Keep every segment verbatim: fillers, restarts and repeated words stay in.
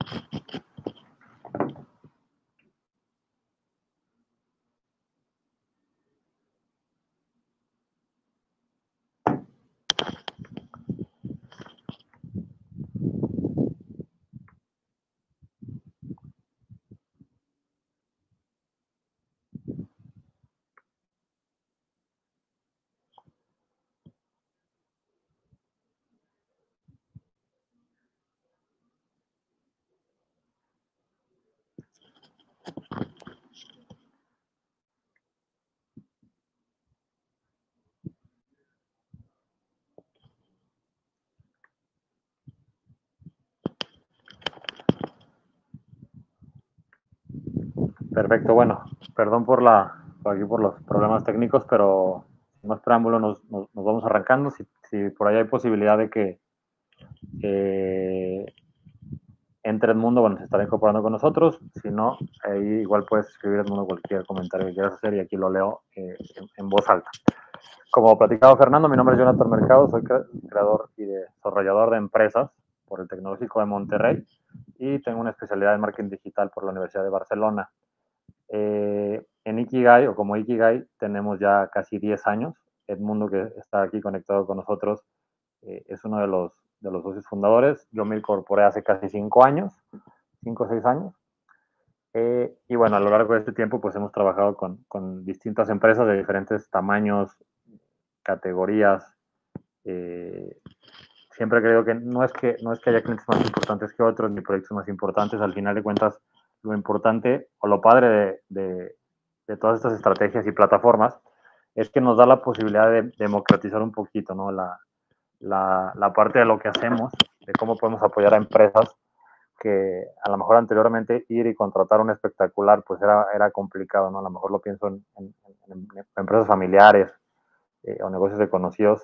Perfecto, bueno, perdón por la por aquí por los problemas técnicos, pero sin más preámbulo nos, nos, nos vamos arrancando. Si, si, por ahí hay posibilidad de que eh, entre Edmundo, bueno, se estará incorporando con nosotros. Si no, ahí igual puedes escribir Edmundo cualquier comentario que quieras hacer y aquí lo leo eh, en, en voz alta. Como platicado Fernando, mi nombre es Jonathan Mercado, soy creador y desarrollador de empresas por el Tecnológico de Monterrey y tengo una especialidad en marketing digital por la Universidad de Barcelona. Eh, en Ikigai, o como Ikigai, tenemos ya casi diez años. Edmundo, que está aquí conectado con nosotros, eh, es uno de los, de los socios fundadores. Yo me incorporé hace casi cinco años, cinco o seis años. Eh, y bueno, a lo largo de este tiempo, pues hemos trabajado con, con distintas empresas de diferentes tamaños, categorías. Eh, siempre creo que no es que no es que haya clientes más importantes que otros ni proyectos más importantes. Al final de cuentas, lo importante o lo padre de, de, de todas estas estrategias y plataformas es que nos da la posibilidad de democratizar un poquito, ¿no? La, la, la parte de lo que hacemos, de cómo podemos apoyar a empresas que a lo mejor anteriormente ir y contratar un espectacular pues era, era complicado, ¿no? A lo mejor lo pienso en, en, en, en empresas familiares eh, o negocios de conocidos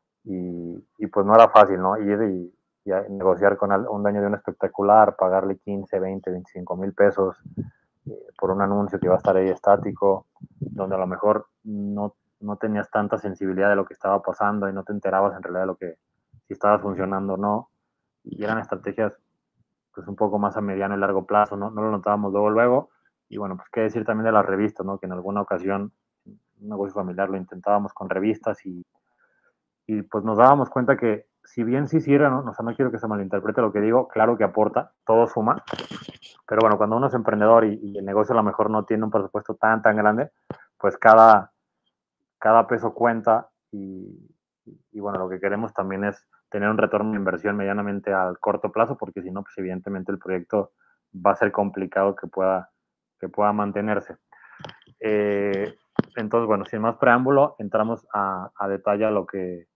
y, y, pues no era fácil, ¿no? Ir y, y negociar con un dueño de un espectacular, pagarle quince, veinte, veinticinco mil pesos eh, por un anuncio que iba a estar ahí estático, donde a lo mejor no, no tenías tanta sensibilidad de lo que estaba pasando y no te enterabas en realidad de lo que, si estaba funcionando o no. Y eran estrategias pues un poco más a mediano y largo plazo, ¿no? No lo notábamos luego, luego. Y bueno, pues qué decir también de las revistas, ¿no? Que en alguna ocasión, un negocio familiar lo intentábamos con revistas y, y pues nos dábamos cuenta que si bien sí sirve, ¿no? O sea, no quiero que se malinterprete lo que digo, claro que aporta, todo suma, pero bueno, cuando uno es emprendedor y, y el negocio a lo mejor no tiene un presupuesto tan, tan grande, pues cada, cada peso cuenta y, y bueno, lo que queremos también es tener un retorno de inversión medianamente al corto plazo, porque si no, pues evidentemente el proyecto va a ser complicado que pueda, que pueda mantenerse. Eh, entonces, bueno, sin más preámbulo, entramos a, a detalle a lo que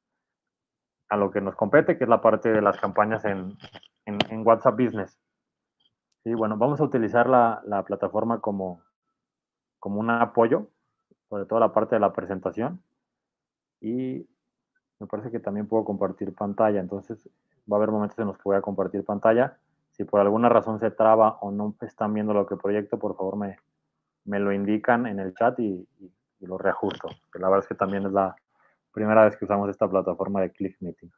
a lo que nos compete, que es la parte de las campañas en, en, en WhatsApp Business. Sí, bueno, vamos a utilizar la, la plataforma como, como un apoyo, sobre todo la parte de la presentación. Y me parece que también puedo compartir pantalla, entonces va a haber momentos en los que voy a compartir pantalla. Si por alguna razón se traba o no están viendo lo que proyecto, por favor me, me lo indican en el chat y, y, y lo reajusto. Que la verdad es que también es la primera vez que usamos esta plataforma de Click Meeting.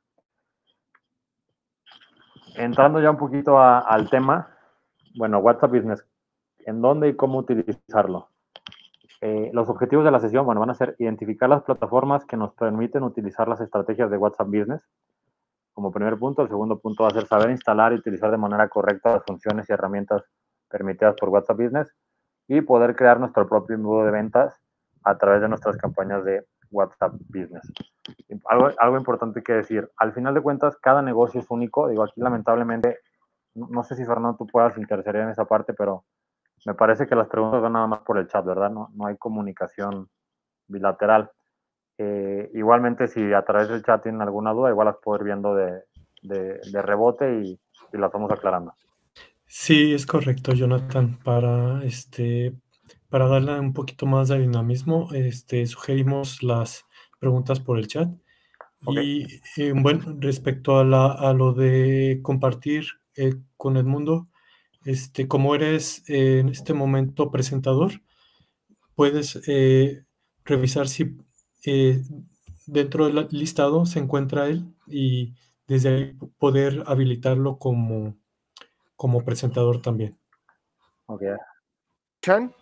Entrando ya un poquito a, al tema, bueno, WhatsApp Business, ¿en dónde y cómo utilizarlo? Eh, los objetivos de la sesión, bueno, van a ser identificar las plataformas que nos permiten utilizar las estrategias de WhatsApp Business, como primer punto. El segundo punto va a ser saber instalar y utilizar de manera correcta las funciones y herramientas permitidas por WhatsApp Business y poder crear nuestro propio embudo de ventas a través de nuestras campañas de WhatsApp Business. Algo, algo importante que decir, al final de cuentas, cada negocio es único. Digo, aquí lamentablemente, no, no sé si Fernando tú puedas interferir en esa parte, pero me parece que las preguntas van nada más por el chat, ¿verdad? No, no hay comunicación bilateral. Eh, igualmente, si a través del chat tienen alguna duda, igual las puedo ir viendo de, de, de rebote y, y las vamos aclarando. Sí, es correcto, Jonathan. Para este, para darle un poquito más de dinamismo, este, sugerimos las preguntas por el chat. Okay. Y eh, bueno, respecto a, la, a lo de compartir eh, con el mundo, este, como eres eh, en este momento presentador, puedes eh, revisar si eh, dentro del listado se encuentra él y desde ahí poder habilitarlo como como presentador también. Ok. ¿Chan?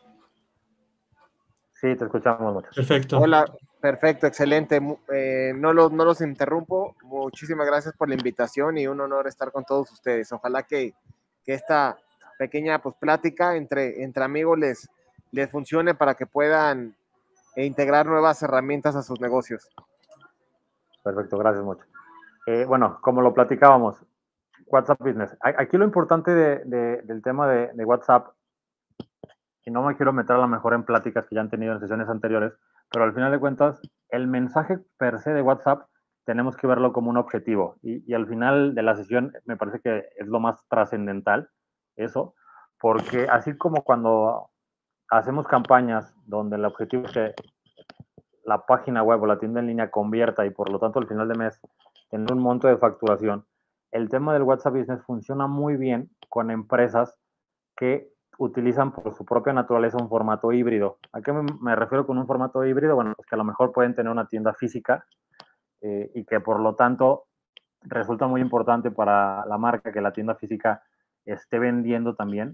Sí, te escuchamos mucho. Perfecto. Hola, perfecto, excelente. Eh, no, los, no los interrumpo. Muchísimas gracias por la invitación y un honor estar con todos ustedes. Ojalá que, que esta pequeña pues, plática entre, entre amigos les, les funcione para que puedan integrar nuevas herramientas a sus negocios. Perfecto, gracias mucho. Eh, bueno, como lo platicábamos, WhatsApp Business. Aquí lo importante de, de, del tema de, de WhatsApp, y no me quiero meter a lo mejor en pláticas que ya han tenido en sesiones anteriores, pero al final de cuentas, el mensaje per se de WhatsApp tenemos que verlo como un objetivo. Y, y al final de la sesión me parece que es lo más trascendental, eso, porque así como cuando hacemos campañas donde el objetivo es que la página web o la tienda en línea convierta y por lo tanto al final de mes tener un monto de facturación, el tema del WhatsApp Business funciona muy bien con empresas que utilizan por su propia naturaleza un formato híbrido. ¿A qué me, me refiero con un formato híbrido? Bueno, pues que a lo mejor pueden tener una tienda física eh, y que por lo tanto resulta muy importante para la marca que la tienda física esté vendiendo también,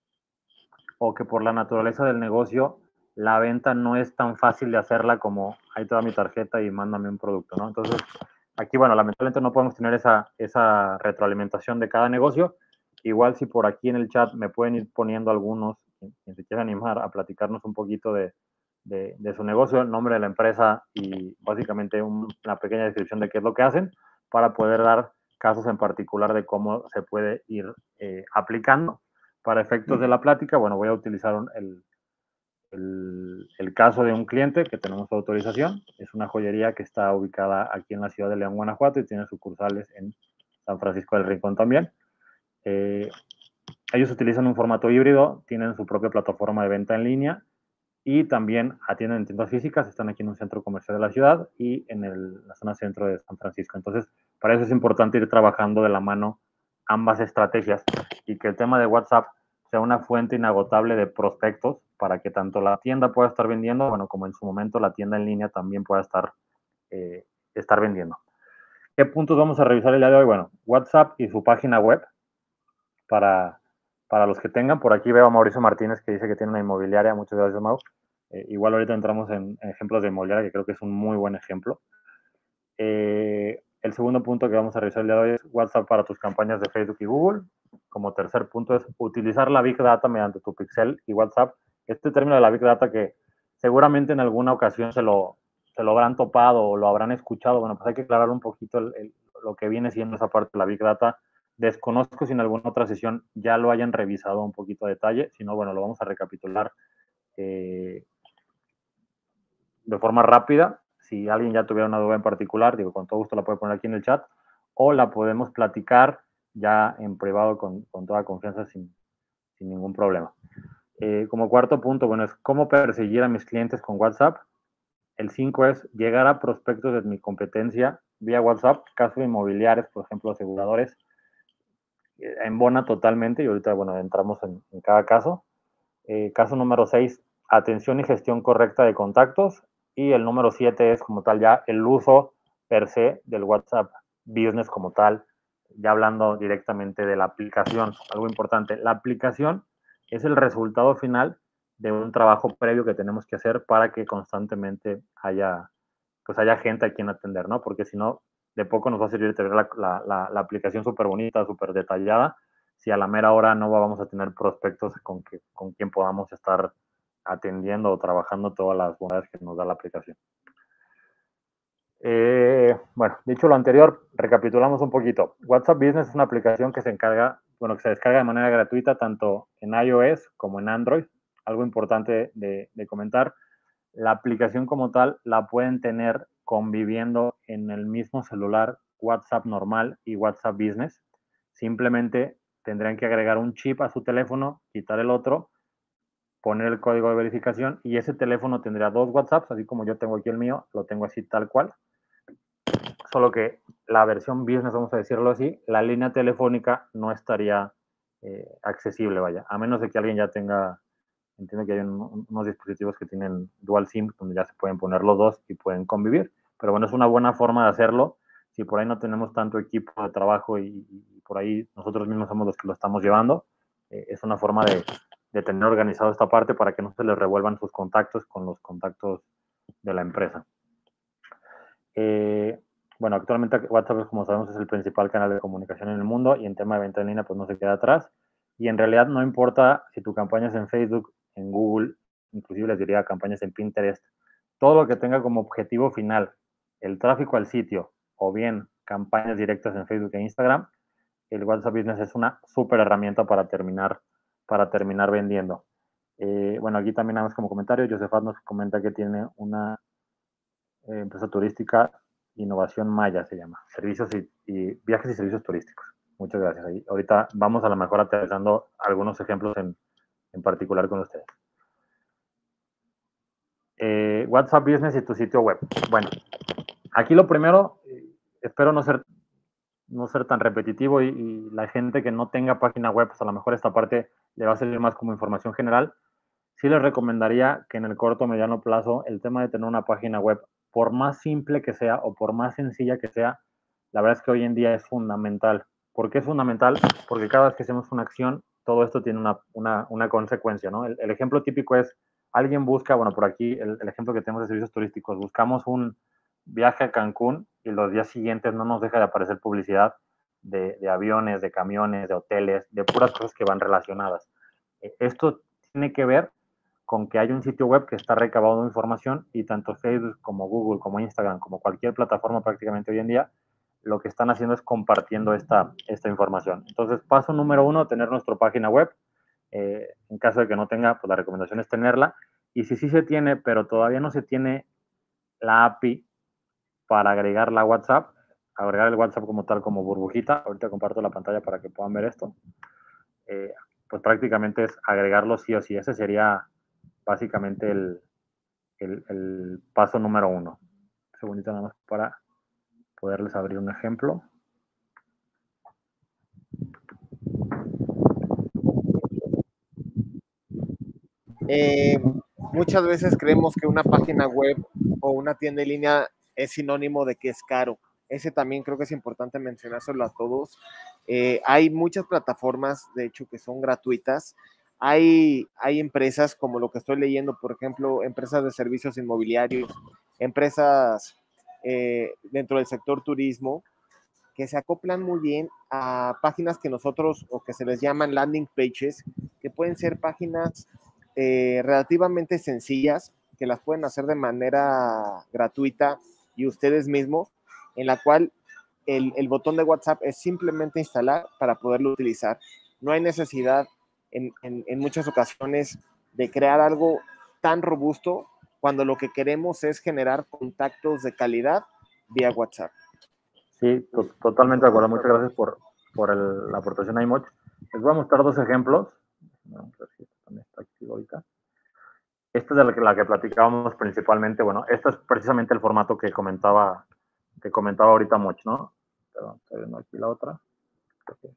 o que por la naturaleza del negocio la venta no es tan fácil de hacerla como ahí te da mi tarjeta y mándame un producto, ¿no? Entonces, aquí, bueno, lamentablemente no podemos tener esa, esa retroalimentación de cada negocio. Igual si por aquí en el chat me pueden ir poniendo algunos, quien se quiera animar a platicarnos un poquito de, de, de su negocio, el nombre de la empresa y básicamente un, una pequeña descripción de qué es lo que hacen para poder dar casos en particular de cómo se puede ir eh, aplicando. Para efectos de la plática, bueno, voy a utilizar un, el, el, el, caso de un cliente que tenemos autorización. Es una joyería que está ubicada aquí en la ciudad de León, Guanajuato, y tiene sucursales en San Francisco del Rincón también. Eh, ellos utilizan un formato híbrido, tienen su propia plataforma de venta en línea y también atienden en tiendas físicas. Están aquí en un centro comercial de la ciudad y en el, la zona centro de San Francisco. Entonces, para eso es importante ir trabajando de la mano ambas estrategias y que el tema de WhatsApp sea una fuente inagotable de prospectos para que tanto la tienda pueda estar vendiendo, bueno, como en su momento la tienda en línea también pueda estar, eh, estar vendiendo. ¿Qué puntos vamos a revisar el día de hoy? Bueno, WhatsApp y su página web para, para los que tengan. Por aquí veo a Mauricio Martínez que dice que tiene una inmobiliaria. Muchas gracias, Mau. Eh, igual ahorita entramos en, en ejemplos de inmobiliaria, que creo que es un muy buen ejemplo. Eh, el segundo punto que vamos a revisar el día de hoy es WhatsApp para tus campañas de Facebook y Google. Como tercer punto es utilizar la Big Data mediante tu Pixel y WhatsApp. Este término de la Big Data que seguramente en alguna ocasión se lo, se lo habrán topado o lo habrán escuchado. Bueno, pues hay que aclarar un poquito el, el, lo que viene siendo esa parte de la Big Data. Desconozco si en alguna otra sesión ya lo hayan revisado un poquito a detalle. Si no, bueno, lo vamos a recapitular eh, de forma rápida. Si alguien ya tuviera una duda en particular, digo, con todo gusto la puede poner aquí en el chat o la podemos platicar ya en privado con, con toda confianza sin, sin ningún problema. Eh, como cuarto punto, bueno, es cómo perseguir a mis clientes con WhatsApp. El cinco es llegar a prospectos de mi competencia vía WhatsApp, casos inmobiliarios, por ejemplo, aseguradores, eh, embona totalmente y ahorita, bueno, entramos en, en cada caso. Eh, caso número seis, atención y gestión correcta de contactos. Y el número siete es como tal ya el uso per se del WhatsApp Business como tal, ya hablando directamente de la aplicación. Algo importante, la aplicación es el resultado final de un trabajo previo que tenemos que hacer para que constantemente haya, pues haya gente a quien atender, ¿no? Porque si no, de poco nos va a servir tener la, la, la, la aplicación súper bonita, súper detallada, si a la mera hora no vamos a tener prospectos con, que, con quien podamos estar atendiendo o trabajando todas las bondades que nos da la aplicación. Eh, bueno, dicho lo anterior, recapitulamos un poquito. WhatsApp Business es una aplicación que se encarga, bueno, que se descarga de manera gratuita tanto en iOS como en Android. Algo importante de, de comentar, la aplicación como tal la pueden tener conviviendo en el mismo celular WhatsApp normal y WhatsApp Business. Simplemente tendrán que agregar un chip a su teléfono, quitar el otro, poner el código de verificación y ese teléfono tendría dos WhatsApps, así como yo tengo aquí el mío, lo tengo así tal cual. Solo que la versión business, vamos a decirlo así, la línea telefónica no estaría eh, accesible, vaya, a menos de que alguien ya tenga, entiendo que hay un, unos dispositivos que tienen dual SIM, donde ya se pueden poner los dos y pueden convivir, pero bueno, es una buena forma de hacerlo. Si por ahí no tenemos tanto equipo de trabajo y, y por ahí nosotros mismos somos los que lo estamos llevando. Eh, es una forma de, de tener organizado esta parte para que no se les revuelvan sus contactos con los contactos de la empresa. Eh, bueno, actualmente WhatsApp, como sabemos, es el principal canal de comunicación en el mundo y en tema de venta en línea, pues no se queda atrás. Y en realidad no importa si tu campaña es en Facebook, en Google, inclusive les diría campañas en Pinterest, todo lo que tenga como objetivo final el tráfico al sitio o bien campañas directas en Facebook e Instagram, el WhatsApp Business es una súper herramienta para terminar, para terminar vendiendo. Eh, bueno, aquí también nada más como comentario, Josefat nos comenta que tiene una eh, empresa turística, Innovación Maya se llama, servicios y, y viajes y servicios turísticos. Muchas gracias. Ahí, ahorita vamos a lo mejor aterrizando algunos ejemplos en, en particular con ustedes. Eh, WhatsApp Business y tu sitio web. Bueno, aquí lo primero, eh, espero no ser, no ser tan repetitivo y, y la gente que no tenga página web, pues a lo mejor esta parte le va a servir más como información general. Sí les recomendaría que en el corto o mediano plazo el tema de tener una página web, por más simple que sea o por más sencilla que sea, la verdad es que hoy en día es fundamental. ¿Por qué es fundamental? Porque cada vez que hacemos una acción, todo esto tiene una, una, una consecuencia, ¿no? El, el, ejemplo típico es, alguien busca, bueno, por aquí el, el ejemplo que tenemos de servicios turísticos, buscamos un viaje a Cancún y los días siguientes no nos deja de aparecer publicidad de, de aviones, de camiones, de hoteles, de puras cosas que van relacionadas. Esto tiene que ver con que hay un sitio web que está recabando información y tanto Facebook como Google, como Instagram, como cualquier plataforma prácticamente hoy en día, lo que están haciendo es compartiendo esta, esta información. Entonces, paso número uno, tener nuestra página web. Eh, en caso de que no tenga, pues la recomendación es tenerla. Y si sí se tiene, pero todavía no se tiene la A P I para agregarla a WhatsApp, agregar el WhatsApp como tal, como burbujita, ahorita comparto la pantalla para que puedan ver esto, eh, pues prácticamente es agregarlo sí o sí. Ese sería básicamente el, el, el paso número uno. Un segundito nada más para poderles abrir un ejemplo. Eh, muchas veces creemos que una página web o una tienda en línea es sinónimo de que es caro. Ese también creo que es importante mencionárselo a todos. Eh, hay muchas plataformas, de hecho, que son gratuitas. Hay, hay empresas como lo que estoy leyendo, por ejemplo, empresas de servicios inmobiliarios, empresas eh, dentro del sector turismo, que se acoplan muy bien a páginas que nosotros, o que se les llaman landing pages, que pueden ser páginas eh, relativamente sencillas, que las pueden hacer de manera gratuita y ustedes mismos, en la cual el, el botón de WhatsApp es simplemente instalar para poderlo utilizar. No hay necesidad en, en, en muchas ocasiones de crear algo tan robusto cuando lo que queremos es generar contactos de calidad vía WhatsApp. Sí, to totalmente de acuerdo. Muchas gracias por, por el, la aportación a iMoch. Les voy a mostrar dos ejemplos. Vamos a ver si esto también está activo ahorita. Esta es de la que, la que platicábamos principalmente. Bueno, este es precisamente el formato que comentaba, que comentaba ahorita Moch, ¿no? Perdón, estoy viendo aquí la otra. Okay.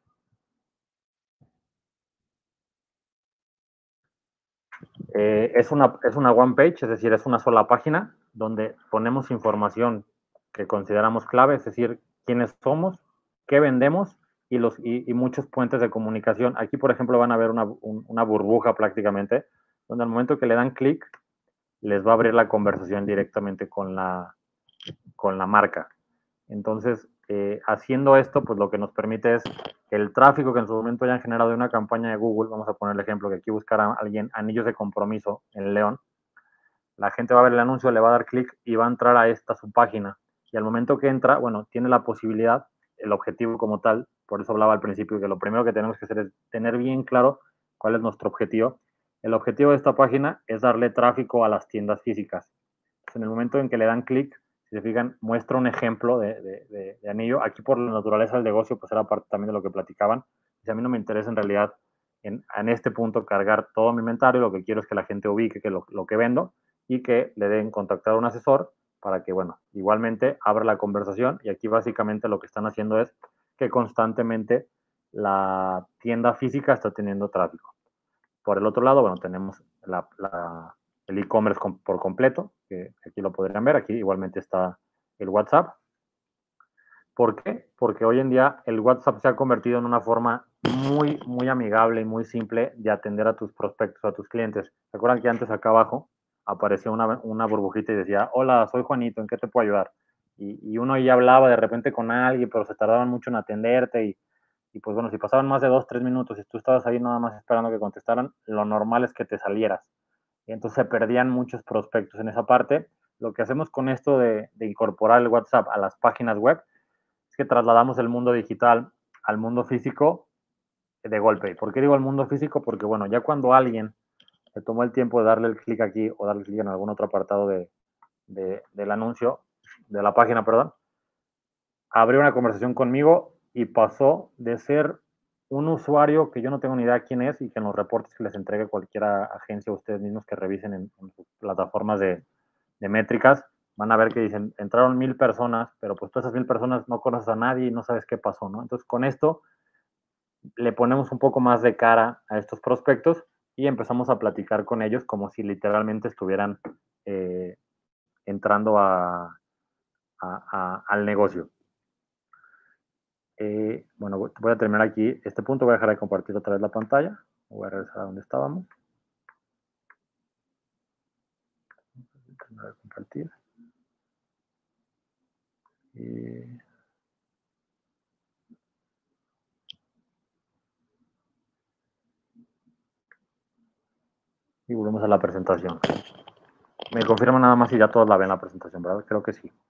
Eh, es, una, es una one page, es decir, es una sola página donde ponemos información que consideramos clave, es decir, quiénes somos, qué vendemos y, los, y, y muchos puentes de comunicación. Aquí, por ejemplo, van a ver una, un, una burbuja prácticamente, donde al momento que le dan clic, les va a abrir la conversación directamente con la, con la marca. Entonces, eh, haciendo esto, pues lo que nos permite es que el tráfico que en su momento hayan generado de una campaña de Google, vamos a poner el ejemplo que aquí buscará alguien anillos de compromiso en León, la gente va a ver el anuncio, le va a dar clic y va a entrar a esta su página. Y al momento que entra, bueno, tiene la posibilidad, el objetivo como tal, por eso hablaba al principio, que lo primero que tenemos que hacer es tener bien claro cuál es nuestro objetivo. El objetivo de esta página es darle tráfico a las tiendas físicas. Entonces, en el momento en que le dan clic, si se fijan, muestra un ejemplo de, de, de, de anillo. Aquí por la naturaleza del negocio, pues era parte también de lo que platicaban. Y a mí no me interesa en realidad en, en este punto cargar todo mi inventario, lo que quiero es que la gente ubique que lo, lo que vendo y que le den contactar a un asesor para que, bueno, igualmente abra la conversación. Y aquí básicamente lo que están haciendo es que constantemente la tienda física está teniendo tráfico. Por el otro lado, bueno, tenemos la, la, el e-commerce com, por completo, que aquí lo podrían ver. Aquí igualmente está el WhatsApp. ¿Por qué? Porque hoy en día el WhatsApp se ha convertido en una forma muy, muy amigable y muy simple de atender a tus prospectos, a tus clientes. ¿Se acuerdan que antes acá abajo aparecía una, una burbujita y decía, hola, soy Juanito, ¿en qué te puedo ayudar? Y, y uno ya hablaba de repente con alguien, pero se tardaban mucho en atenderte y, y pues bueno, si pasaban más de dos, tres minutos y tú estabas ahí nada más esperando que contestaran, lo normal es que te salieras. Y entonces se perdían muchos prospectos en esa parte. Lo que hacemos con esto de, de incorporar el WhatsApp a las páginas web es que trasladamos el mundo digital al mundo físico de golpe. ¿Por qué digo el mundo físico? Porque, bueno, ya cuando alguien se tomó el tiempo de darle el clic aquí o darle clic en algún otro apartado de, de, del anuncio, de la página, perdón, abrió una conversación conmigo y pasó de ser un usuario que yo no tengo ni idea quién es y que en los reportes que les entregue cualquier agencia o ustedes mismos que revisen en, en sus plataformas de, de métricas, van a ver que dicen, entraron mil personas, pero pues todas esas mil personas no conoces a nadie y no sabes qué pasó, ¿no? Entonces, con esto le ponemos un poco más de cara a estos prospectos y empezamos a platicar con ellos como si literalmente estuvieran eh, entrando a, a, a, al negocio. Eh, bueno, voy a terminar aquí este punto, voy a dejar de compartir otra vez la pantalla, voy a regresar a donde estábamos. Terminar de compartir. Y... y volvemos a la presentación. Me confirma nada más si ya todos la ven la presentación, ¿verdad? Creo que sí.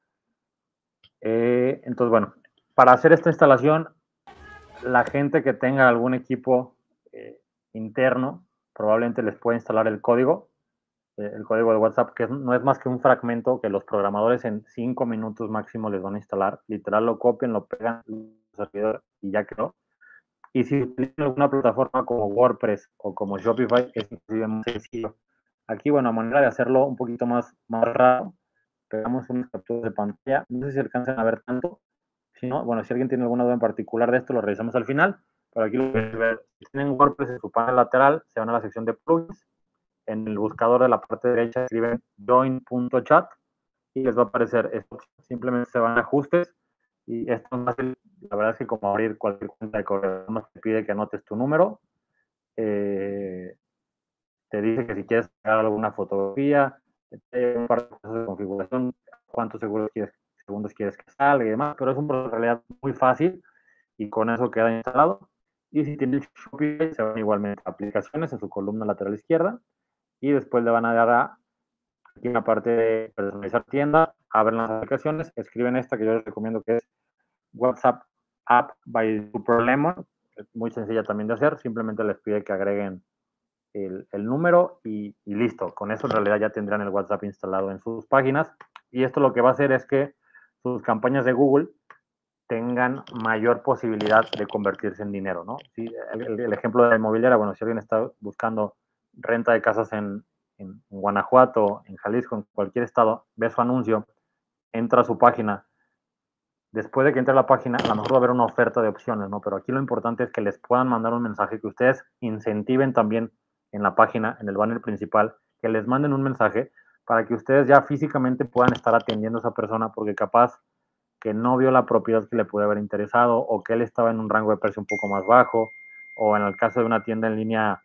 Eh, entonces, bueno, para hacer esta instalación, la gente que tenga algún equipo eh, interno probablemente les puede instalar el código, eh, el código de WhatsApp, que no es más que un fragmento que los programadores en cinco minutos máximo les van a instalar. Literal, lo copian, lo pegan en el servidor y ya quedó. Y si utilizan alguna plataforma como WordPress o como Shopify, es inclusive muy sencillo. Aquí, bueno, a manera de hacerlo un poquito más, más raro, pegamos unas capturas de pantalla. No sé si alcanzan a ver tanto. Si no, bueno, si alguien tiene alguna duda en particular de esto, lo revisamos al final. Pero aquí lo pueden ver. Si tienen WordPress en su panel lateral, se van a la sección de plugins. En el buscador de la parte derecha escriben join.chat y les va a aparecer esto. Simplemente se van a ajustes y esto es fácil. La verdad es que como abrir cualquier cuenta de correo, más te pide que anotes tu número. Eh, te dice que si quieres sacar alguna fotografía, te un par de cosas de configuración, cuántos segundos quieres, segundos quieres que salga y demás, pero es un proceso en realidad muy fácil y con eso queda instalado. Y si tienen Shopify, se van igualmente a aplicaciones en su columna lateral izquierda y después le van a dar a aquí en la parte de personalizar tienda, abren las aplicaciones, escriben esta que yo les recomiendo que es WhatsApp App by Superlemon, es muy sencilla también de hacer, simplemente les pide que agreguen el, el número y, y listo. Con eso en realidad ya tendrán el WhatsApp instalado en sus páginas y esto lo que va a hacer es que sus campañas de Google tengan mayor posibilidad de convertirse en dinero, ¿no? Sí, el, el, ejemplo de la inmobiliaria, bueno, si alguien está buscando renta de casas en, en, en Guanajuato, en Jalisco, en cualquier estado, ve su anuncio, entra a su página, después de que entre a la página, a lo mejor va a haber una oferta de opciones, ¿no? Pero aquí lo importante es que les puedan mandar un mensaje, que ustedes incentiven también en la página, en el banner principal, que les manden un mensaje para que ustedes ya físicamente puedan estar atendiendo a esa persona, porque capaz que no vio la propiedad que le puede haber interesado o que él estaba en un rango de precio un poco más bajo o en el caso de una tienda en línea,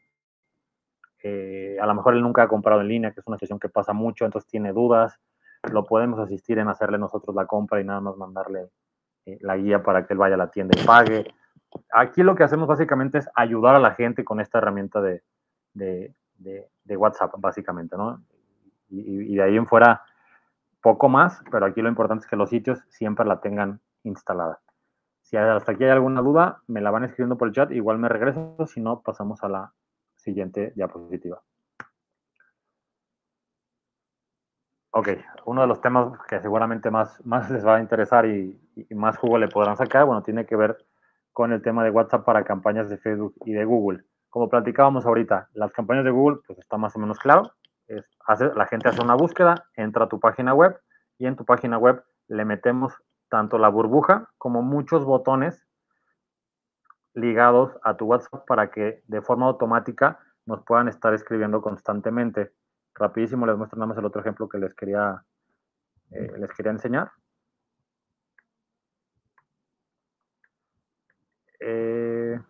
eh, a lo mejor él nunca ha comprado en línea, que es una situación que pasa mucho, entonces tiene dudas, lo podemos asistir en hacerle nosotros la compra y nada más mandarle eh, la guía para que él vaya a la tienda y pague. Aquí lo que hacemos básicamente es ayudar a la gente con esta herramienta de, de, de, de WhatsApp, básicamente, ¿no? Y, y de ahí en fuera poco más, pero aquí lo importante es que los sitios siempre la tengan instalada. Si hasta aquí hay alguna duda, me la van escribiendo por el chat, igual me regreso, si no, pasamos a la siguiente diapositiva. Ok, uno de los temas que seguramente más, más les va a interesar y, y más jugo le podrán sacar, bueno, tiene que ver con el tema de WhatsApp para campañas de Facebook y de Google. Como platicábamos ahorita, las campañas de Google, pues está más o menos claro. Es, hace, la gente hace una búsqueda, entra a tu página web y en tu página web le metemos tanto la burbuja como muchos botones ligados a tu WhatsApp para que de forma automática nos puedan estar escribiendo constantemente. Rapidísimo les muestro nada más el otro ejemplo que les quería, eh, les quería enseñar. Eh,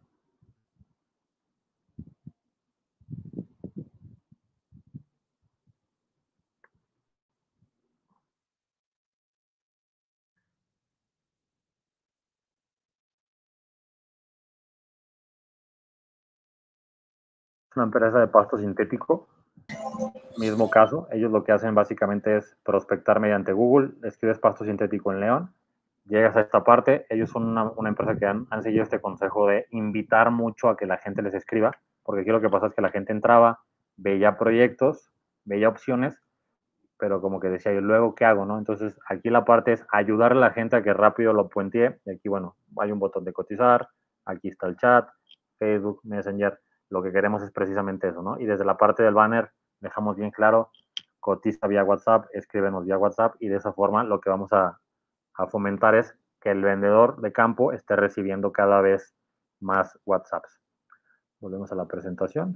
una empresa de pasto sintético, mismo caso, ellos lo que hacen básicamente es prospectar mediante Google, escribes pasto sintético en León, llegas a esta parte, ellos son una, una empresa que han, han, seguido este consejo de invitar mucho a que la gente les escriba, porque aquí lo que pasa es que la gente entraba, veía proyectos, veía opciones, pero como que decía, ¿y luego qué hago? ¿No? Entonces aquí la parte es ayudar a la gente a que rápido lo puentee, y aquí, bueno, hay un botón de cotizar, aquí está el chat, Facebook, Messenger, lo que queremos es precisamente eso, ¿no? Y desde la parte del banner dejamos bien claro, cotiza vía WhatsApp, escríbenos vía WhatsApp, y de esa forma lo que vamos a, a fomentar es que el vendedor de campo esté recibiendo cada vez más WhatsApps. Volvemos a la presentación.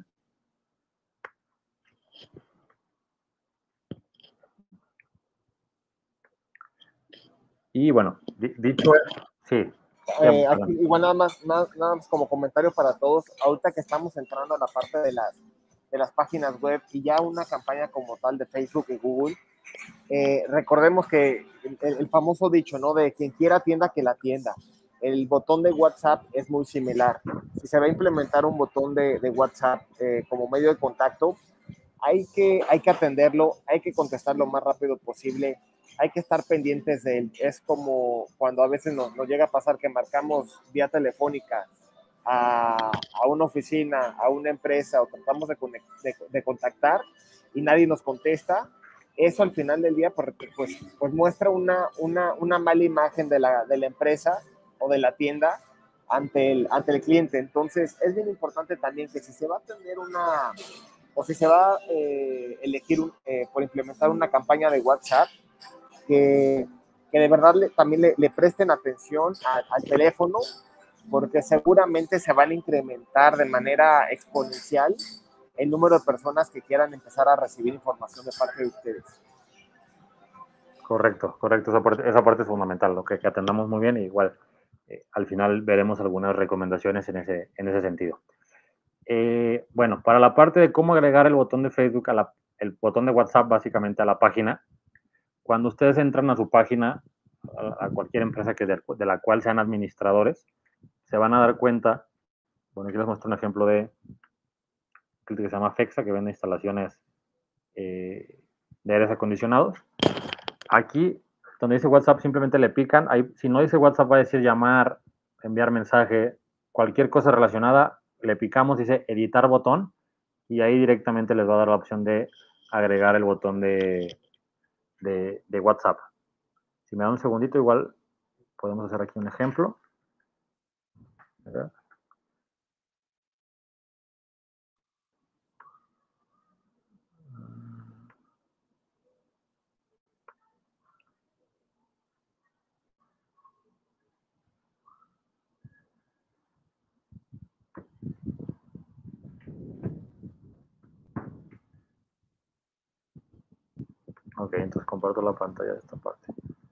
Y bueno, dicho, sí. Eh, aquí, igual nada más, nada, nada más como comentario para todos, ahorita que estamos entrando a la parte de las, de las páginas web y ya una campaña como tal de Facebook y Google, eh, recordemos que el, el famoso dicho, ¿no? De quien quiera tienda, que la tienda. El botón de WhatsApp es muy similar. Si se va a implementar un botón de, de WhatsApp eh, como medio de contacto, hay que, hay que atenderlo, hay que contestar lo más rápido posible, hay que estar pendientes de él. Es como cuando a veces nos, nos llega a pasar que marcamos vía telefónica a, a una oficina, a una empresa, o tratamos de, de, de contactar y nadie nos contesta. Eso al final del día pues, pues, pues muestra una, una, una mala imagen de la, de la empresa o de la tienda ante el, ante el cliente. Entonces es bien importante también que si se va a tener una, o si se va a eh, elegir un, eh, por implementar una campaña de WhatsApp, que, que de verdad le, también le, le presten atención a, al teléfono, porque seguramente se van a incrementar de manera exponencial el número de personas que quieran empezar a recibir información de parte de ustedes. Correcto, correcto. Esa parte, esa parte es fundamental, lo que, que atendamos muy bien, y igual eh, al final veremos algunas recomendaciones en ese, en ese sentido. Eh, bueno, para la parte de cómo agregar el botón de Facebook, a la, el botón de WhatsApp básicamente a la página, cuando ustedes entran a su página, a, a cualquier empresa que de, de la cual sean administradores, se van a dar cuenta, bueno, aquí les muestro un ejemplo de que se llama FEXA, que vende instalaciones eh, de aires acondicionados. Aquí, donde dice WhatsApp, simplemente le pican. Ahí, si no dice WhatsApp, va a decir llamar, enviar mensaje, cualquier cosa relacionada, le picamos, dice editar botón, y ahí directamente les va a dar la opción de agregar el botón de, de, de WhatsApp. Si me da un segundito, igual podemos hacer aquí un ejemplo. ¿Verdad? Ok, entonces comparto la pantalla de esta parte.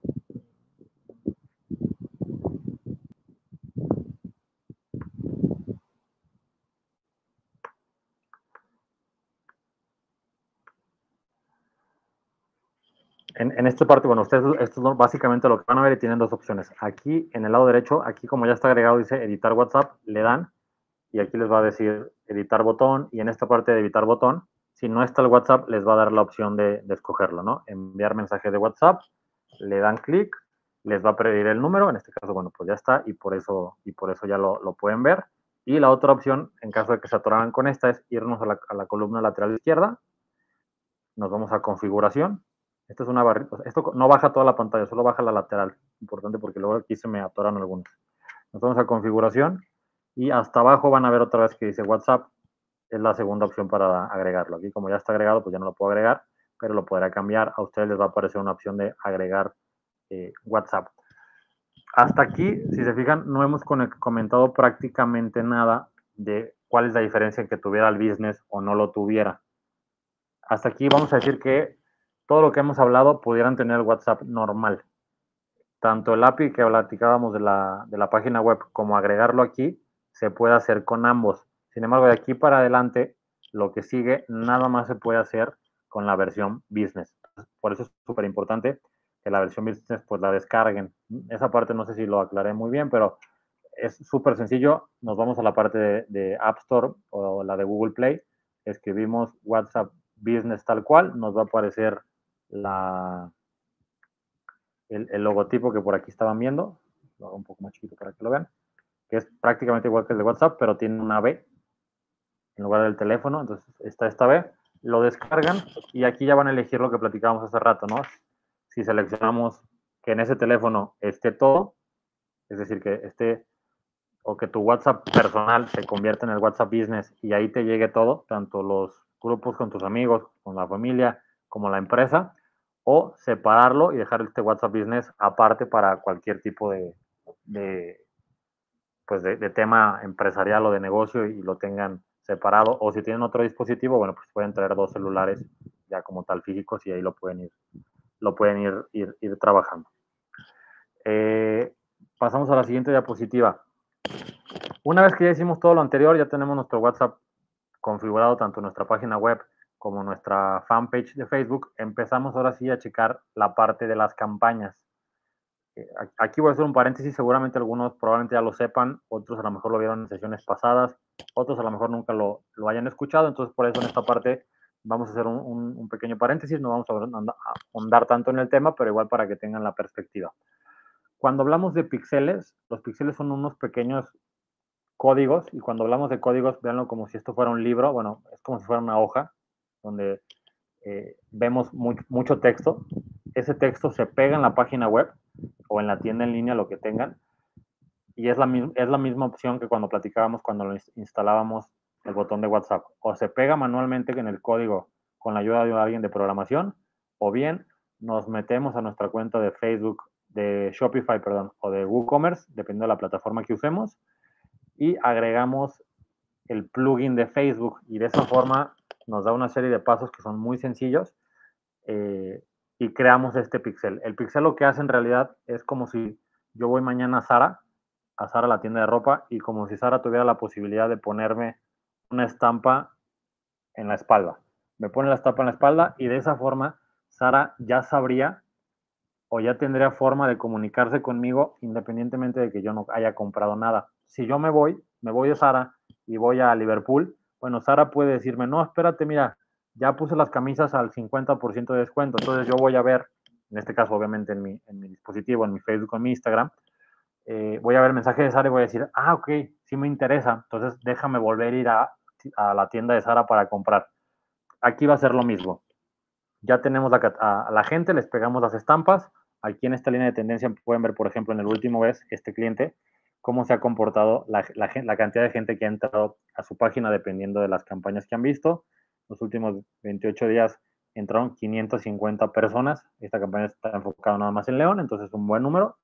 En, en esta parte, bueno, ustedes, esto es básicamente lo que van a ver, y tienen dos opciones. Aquí, en el lado derecho, aquí como ya está agregado, dice editar WhatsApp, le dan, y aquí les va a decir editar botón, y en esta parte de editar botón, si no está el WhatsApp, les va a dar la opción de, de escogerlo, ¿no? Enviar mensaje de WhatsApp, le dan clic, les va a pedir el número, en este caso, bueno, pues ya está, y por eso, y por eso ya lo, lo pueden ver. Y la otra opción, en caso de que se atoraran con esta, es irnos a la, a la columna lateral izquierda, nos vamos a configuración. Esto es una barrita, esto no baja toda la pantalla, solo baja la lateral, importante porque luego aquí se me atoran algunos. Nos vamos a configuración, y hasta abajo van a ver otra vez que dice WhatsApp, es la segunda opción para agregarlo. Aquí como ya está agregado, pues ya no lo puedo agregar, pero lo podrá cambiar. A ustedes les va a aparecer una opción de agregar eh, WhatsApp. Hasta aquí, si se fijan, no hemos comentado prácticamente nada de cuál es la diferencia en que tuviera el business o no lo tuviera. Hasta aquí vamos a decir que todo lo que hemos hablado pudieran tener el WhatsApp normal. tanto el A P I que platicábamos de la, de la página web como agregarlo aquí, se puede hacer con ambos. Sin embargo, de aquí para adelante, lo que sigue nada más se puede hacer con la versión business. Por eso es súper importante que la versión business pues la descarguen. Esa parte no sé si lo aclaré muy bien, pero es súper sencillo. Nos vamos a la parte de, de App Store o la de Google Play. Escribimos WhatsApp Business tal cual. Nos va a aparecer la, el, el logotipo que por aquí estaban viendo. Lo hago un poco más chiquito para que lo vean. Que es prácticamente igual que el de WhatsApp, pero tiene una B en lugar del teléfono. Entonces está esta B. Lo descargan y aquí ya van a elegir lo que platicábamos hace rato, ¿no? Si seleccionamos que en ese teléfono esté todo, es decir, que esté o que tu WhatsApp personal se convierta en el WhatsApp Business y ahí te llegue todo, tanto los grupos con tus amigos, con la familia, como la empresa, o separarlo y dejar este WhatsApp Business aparte para cualquier tipo de, de pues de, de tema empresarial o de negocio y lo tengan separado, o si tienen otro dispositivo, bueno, pues pueden traer dos celulares ya como tal físicos y ahí lo pueden ir, lo pueden ir, ir, ir trabajando. Eh, pasamos a la siguiente diapositiva. Una vez que ya hicimos todo lo anterior, ya tenemos nuestro WhatsApp configurado tanto en nuestra página web como en nuestra fanpage de Facebook, empezamos ahora sí a checar la parte de las campañas. Aquí voy a hacer un paréntesis, seguramente algunos probablemente ya lo sepan, otros a lo mejor lo vieron en sesiones pasadas, otros a lo mejor nunca lo, lo hayan escuchado, entonces por eso en esta parte vamos a hacer un, un, un pequeño paréntesis, no vamos a ahondar tanto en el tema, pero igual para que tengan la perspectiva. Cuando hablamos de píxeles, los píxeles son unos pequeños códigos, y cuando hablamos de códigos, véanlo como si esto fuera un libro, bueno, es como si fuera una hoja, donde eh, vemos muy, mucho texto. Ese texto se pega en la página web o en la tienda en línea, lo que tengan, y es la, es la misma opción que cuando platicábamos, cuando lo instalábamos el botón de WhatsApp. O se pega manualmente en el código con la ayuda de alguien de programación, o bien nos metemos a nuestra cuenta de Facebook, de Shopify, perdón, o de WooCommerce, dependiendo de la plataforma que usemos, y agregamos el plugin de Facebook, y de esa forma nos da una serie de pasos que son muy sencillos, eh, y creamos este pixel. El pixel lo que hace en realidad es como si yo voy mañana a Zara, a Zara, la tienda de ropa, y como si Zara tuviera la posibilidad de ponerme una estampa en la espalda. Me pone la estampa en la espalda y de esa forma Zara ya sabría o ya tendría forma de comunicarse conmigo independientemente de que yo no haya comprado nada. Si yo me voy, me voy de Zara y voy a Liverpool, bueno, Zara puede decirme, no, espérate, mira, ya puse las camisas al cincuenta por ciento de descuento, entonces yo voy a ver, en este caso obviamente en mi, en mi dispositivo, en mi Facebook o en mi Instagram, eh, voy a ver el mensaje de Zara y voy a decir, ah, ok, sí me interesa, entonces déjame volver a ir a, a la tienda de Zara para comprar. Aquí va a ser lo mismo. Ya tenemos la, a, a la gente, les pegamos las estampas. Aquí en esta línea de tendencia pueden ver, por ejemplo, en el último mes, este cliente, cómo se ha comportado la, la, la cantidad de gente que ha entrado a su página dependiendo de las campañas que han visto. Los últimos veintiocho días entraron quinientas cincuenta personas. Esta campaña está enfocada nada más en León, entonces es un buen número.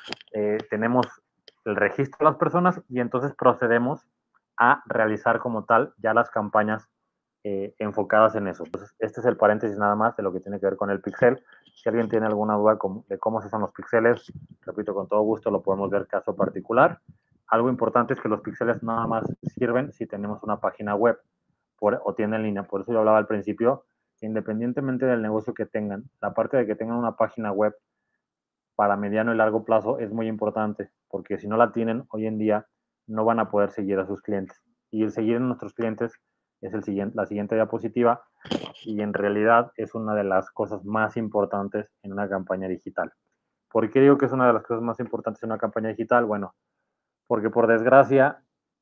Eh, tenemos el registro de las personas y entonces procedemos a realizar como tal ya las campañas eh, enfocadas en eso. Entonces, este es el paréntesis nada más de lo que tiene que ver con el pixel. Si alguien tiene alguna duda de cómo se usan los píxeles, repito, con todo gusto lo podemos ver caso particular. Algo importante es que los píxeles nada más sirven si tenemos una página web por, o tienda en línea. Por eso yo hablaba al principio que independientemente del negocio que tengan, la parte de que tengan una página web para mediano y largo plazo es muy importante, porque si no la tienen hoy en día, no van a poder seguir a sus clientes. Y el seguir a nuestros clientes es el siguiente, la siguiente diapositiva, y en realidad es una de las cosas más importantes en una campaña digital. ¿Por qué digo que es una de las cosas más importantes en una campaña digital? Bueno, porque por desgracia,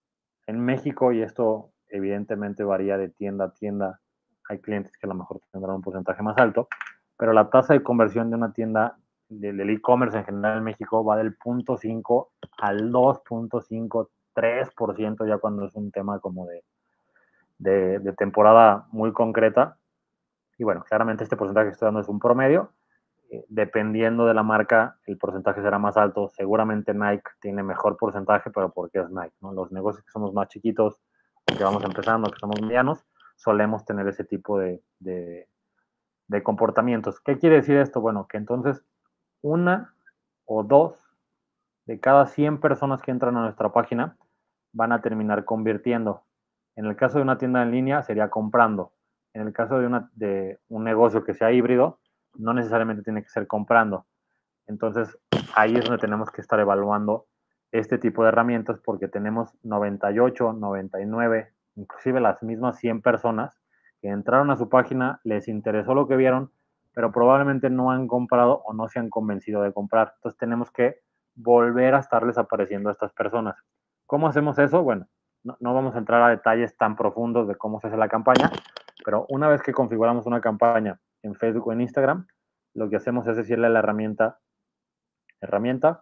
en México, y esto evidentemente varía de tienda a tienda, hay clientes que a lo mejor tendrán un porcentaje más alto, pero la tasa de conversión de una tienda del e-commerce en general en México va del cero punto cinco al dos punto cinco, tres por ciento ya cuando es un tema como de, de, de temporada muy concreta. Y bueno, claramente este porcentaje que estoy dando es un promedio. Eh, dependiendo de la marca, el porcentaje será más alto. Seguramente Nike tiene mejor porcentaje, pero porque es Nike, ¿no? Los negocios que somos más chiquitos, que vamos empezando, que somos medianos, solemos tener ese tipo de, de, de comportamientos. ¿Qué quiere decir esto? Bueno, que entonces una o dos de cada cien personas que entran a nuestra página van a terminar convirtiendo. En el caso de una tienda en línea sería comprando. En el caso de, una, de un negocio que sea híbrido, no necesariamente tiene que ser comprando. Entonces, ahí es donde tenemos que estar evaluando este tipo de herramientas porque tenemos noventa y ocho, noventa y nueve, inclusive las mismas cien personas que entraron a su página, les interesó lo que vieron, pero probablemente no han comprado o no se han convencido de comprar. Entonces, tenemos que volver a estarles apareciendo a estas personas. ¿Cómo hacemos eso? Bueno, no, no vamos a entrar a detalles tan profundos de cómo se hace la campaña, pero una vez que configuramos una campaña en Facebook o en Instagram, lo que hacemos es decirle a la herramienta, herramienta,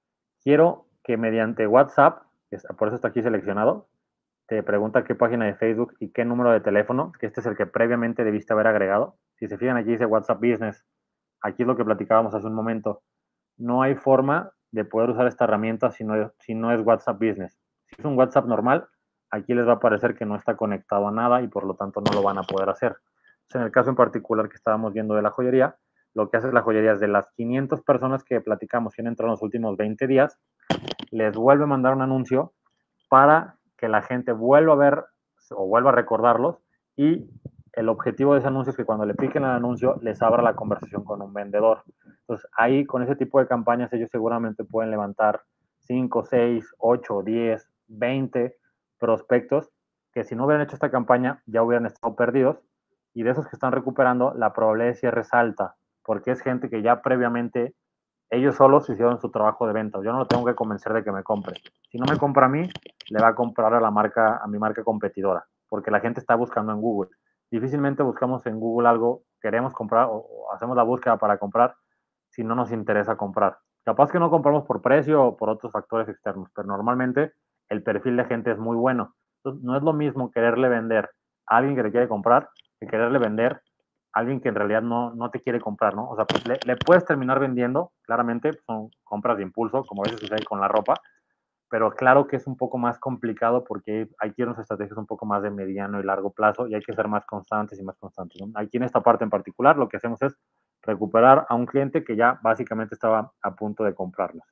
quiero que mediante WhatsApp, por eso está aquí seleccionado, te pregunta qué página de Facebook y qué número de teléfono, que este es el que previamente debiste haber agregado. Si se fijan, aquí dice WhatsApp Business. Aquí es lo que platicábamos hace un momento. No hay forma de poder usar esta herramienta si no, si no es WhatsApp Business. Si es un WhatsApp normal, aquí les va a aparecer que no está conectado a nada y por lo tanto no lo van a poder hacer. Entonces, en el caso en particular que estábamos viendo de la joyería, lo que hace la joyería es de las quinientas personas que platicamos que han entrado en los últimos veinte días, les vuelve a mandar un anuncio para que la gente vuelva a ver o vuelva a recordarlos y el objetivo de ese anuncio es que cuando le piquen el anuncio les abra la conversación con un vendedor. Entonces ahí con ese tipo de campañas ellos seguramente pueden levantar cinco, seis, ocho, diez, veinte prospectos que si no hubieran hecho esta campaña ya hubieran estado perdidos y de esos que están recuperando la probabilidad de cierre es alta porque es gente que ya previamente ellos solos hicieron su trabajo de ventas. Yo no lo tengo que convencer de que me compre. Si no me compra a mí, le va a comprar a la marca, a mi marca competidora, porque la gente está buscando en Google. Difícilmente buscamos en Google algo, queremos comprar o, o hacemos la búsqueda para comprar si no nos interesa comprar. Capaz que no compramos por precio o por otros factores externos, pero normalmente el perfil de gente es muy bueno. Entonces, no es lo mismo quererle vender a alguien que te quiere comprar que quererle vender alguien que en realidad no, no te quiere comprar, ¿no? O sea, pues le, le puedes terminar vendiendo, claramente, son compras de impulso, como a veces sucede con la ropa, pero claro que es un poco más complicado porque hay que ir unas estrategias un poco más de mediano y largo plazo y hay que ser más constantes y más constantes, ¿no? Aquí en esta parte en particular lo que hacemos es recuperar a un cliente que ya básicamente estaba a punto de comprarlas.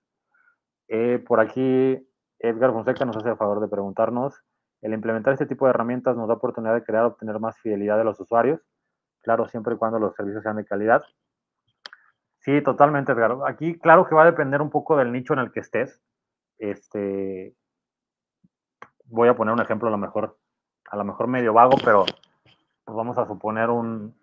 Eh, por aquí Edgar Fonseca nos hace el favor de preguntarnos, el implementar este tipo de herramientas nos da oportunidad de crear, obtener más fidelidad de los usuarios. Claro, siempre y cuando los servicios sean de calidad. Sí, totalmente, Edgar. Aquí, claro que va a depender un poco del nicho en el que estés. Este, voy a poner un ejemplo a lo mejor, a lo mejor medio vago, pero pues vamos a suponer un,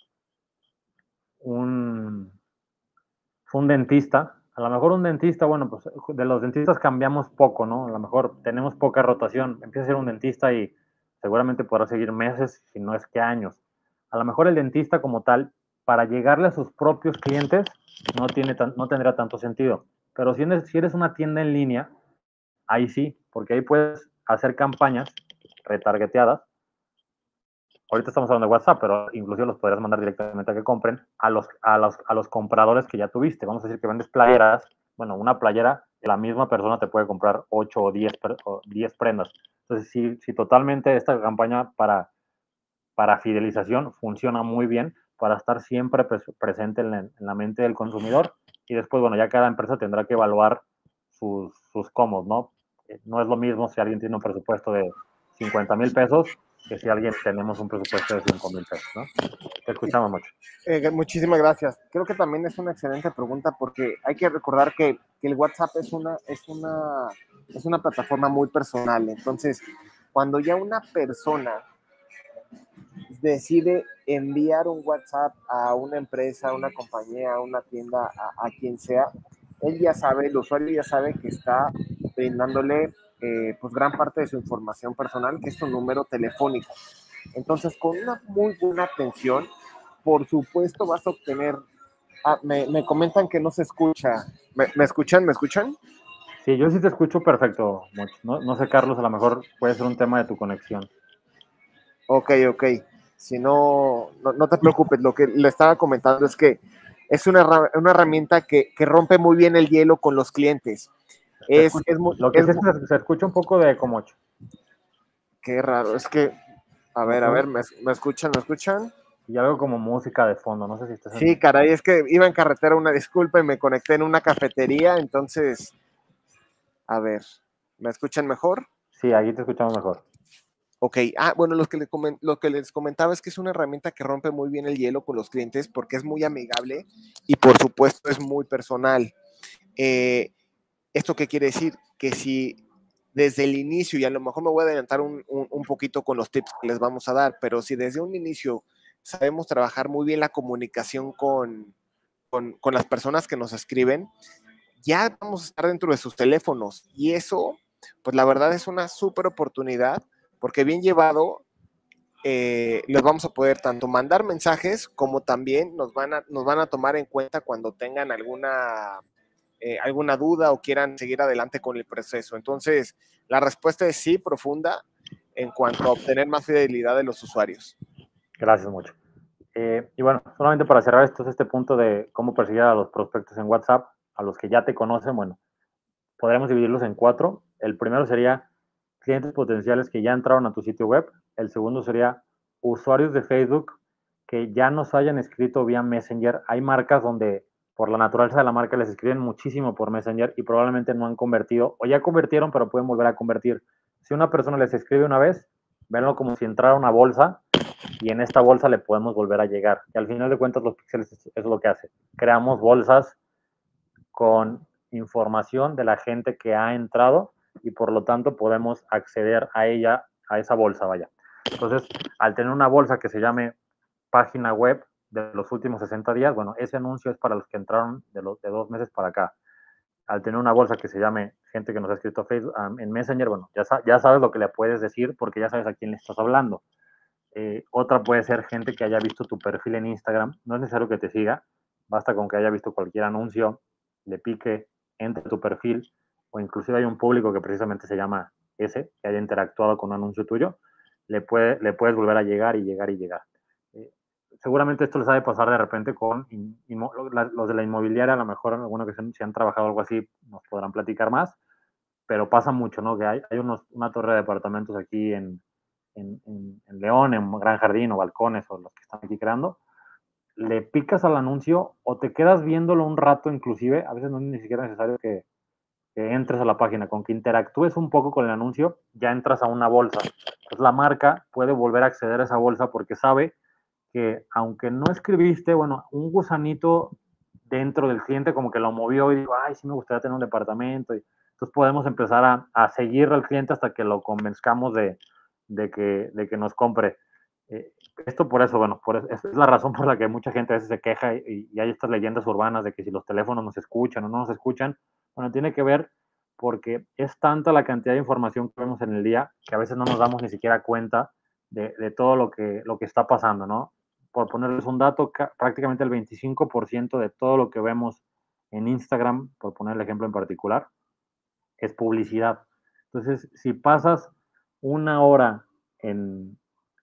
un, un dentista. A lo mejor un dentista, bueno, pues de los dentistas cambiamos poco, ¿no? A lo mejor tenemos poca rotación. Empieza a ser un dentista y seguramente podrá seguir meses, si no es que años. A lo mejor el dentista como tal, para llegarle a sus propios clientes, no, tiene tan, no tendrá tanto sentido. Pero si eres, si eres una tienda en línea, ahí sí, porque ahí puedes hacer campañas retargeteadas. Ahorita estamos hablando de WhatsApp, pero incluso los podrías mandar directamente a que compren a los, a los, a los compradores que ya tuviste. Vamos a decir que vendes playeras. Bueno, una playera, la misma persona te puede comprar ocho o diez, o diez prendas. Entonces, si, si totalmente esta campaña para, para fidelización funciona muy bien, para estar siempre pres presente en la, en la mente del consumidor. Y después, bueno, ya cada empresa tendrá que evaluar sus, sus comos, ¿no? No es lo mismo si alguien tiene un presupuesto de cincuenta mil pesos que si alguien tenemos un presupuesto de cinco mil pesos, ¿no? Te escuchamos mucho. Eh, muchísimas gracias. Creo que también es una excelente pregunta porque hay que recordar que, que el WhatsApp es una, es, una, es una plataforma muy personal. Entonces, cuando ya una persona decide enviar un WhatsApp a una empresa, a una compañía, a una tienda, a, a quien sea, él ya sabe, el usuario ya sabe que está brindándole eh, pues gran parte de su información personal, que es su número telefónico. Entonces, con una muy buena atención, por supuesto vas a obtener... Ah, me, me comentan que no se escucha. ¿Me, me escuchan? ¿Me escuchan? Sí, yo sí te escucho perfecto, mucho. No, no sé, Carlos, a lo mejor puede ser un tema de tu conexión. Ok, ok. Si no, no, no te preocupes. Lo que le estaba comentando es que es una, una herramienta que, que rompe muy bien el hielo con los clientes. Es, escucha, es muy, lo que es sí es muy, que se escucha un poco de como ocho. Qué raro, es que, a ver, a ver, ¿me, me escuchan? ¿Me escuchan? Y algo como música de fondo, no sé si estás... Sí, caray, es que iba en carretera, una disculpa, y me conecté en una cafetería, entonces, a ver, ¿me escuchan mejor? Sí, aquí te escuchamos mejor. Ok, ah, bueno, lo que, le comen, lo que les comentaba es que es una herramienta que rompe muy bien el hielo con los clientes porque es muy amigable y por supuesto es muy personal. Eh, ¿Esto qué quiere decir? Que si desde el inicio, y a lo mejor me voy a adelantar un, un, un poquito con los tips que les vamos a dar, pero si desde un inicio sabemos trabajar muy bien la comunicación con, con, con las personas que nos escriben, ya vamos a estar dentro de sus teléfonos y eso, pues la verdad es una súper oportunidad porque bien llevado eh, les vamos a poder tanto mandar mensajes como también nos van a, nos van a tomar en cuenta cuando tengan alguna, eh, alguna duda o quieran seguir adelante con el proceso. Entonces, la respuesta es sí, profunda, en cuanto a obtener más fidelidad de los usuarios. Gracias mucho. Eh, y bueno, solamente para cerrar esto, es este punto de cómo perseguir a los prospectos en WhatsApp, a los que ya te conocen, bueno, podríamos dividirlos en cuatro. El primero sería clientes potenciales que ya entraron a tu sitio web. El segundo sería usuarios de Facebook que ya nos hayan escrito vía Messenger. Hay marcas donde por la naturaleza de la marca les escriben muchísimo por Messenger y probablemente no han convertido o ya convirtieron, pero pueden volver a convertir. Si una persona les escribe una vez, véanlo como si entrara una bolsa y en esta bolsa le podemos volver a llegar. Y al final de cuentas los píxeles es, es lo que hace. Creamos bolsas con información de la gente que ha entrado y por lo tanto podemos acceder a ella, a esa bolsa, vaya. Entonces, al tener una bolsa que se llame página web de los últimos sesenta días, bueno, ese anuncio es para los que entraron de, los, de dos meses para acá. Al tener una bolsa que se llame gente que nos ha escrito a Facebook, um, en Messenger, bueno, ya, ya sabes lo que le puedes decir porque ya sabes a quién le estás hablando. Eh, otra puede ser gente que haya visto tu perfil en Instagram, no es necesario que te siga, basta con que haya visto cualquier anuncio, le pique, entre tu perfil, o inclusive hay un público que precisamente se llama ese, que haya interactuado con un anuncio tuyo, le, puede, le puedes volver a llegar y llegar y llegar. Eh, seguramente esto les ha de pasar de repente con in, in, los de la inmobiliaria, a lo mejor algunos que se, si han trabajado algo así nos podrán platicar más, pero pasa mucho, ¿no? Que hay, hay unos, una torre de departamentos aquí en, en, en, en León, en Gran Jardín o Balcones o los que están aquí creando, le picas al anuncio o te quedas viéndolo un rato inclusive, a veces no es ni siquiera necesario que, que entres a la página, con que interactúes un poco con el anuncio, ya entras a una bolsa. Entonces la marca puede volver a acceder a esa bolsa porque sabe que aunque no escribiste, bueno, un gusanito dentro del cliente como que lo movió y dijo, ay, sí me gustaría tener un departamento. Y entonces podemos empezar a, a seguir al cliente hasta que lo convenzcamos de, de, que, de que nos compre. Eh, esto por eso, bueno, por eso, es la razón por la que mucha gente a veces se queja y, y hay estas leyendas urbanas de que si los teléfonos nos escuchan o no nos escuchan. Bueno, tiene que ver porque es tanta la cantidad de información que vemos en el día que a veces no nos damos ni siquiera cuenta de, de todo lo que, lo que está pasando, ¿no? Por ponerles un dato, prácticamente el veinticinco por ciento de todo lo que vemos en Instagram, por poner el ejemplo en particular, es publicidad. Entonces, si pasas una hora en,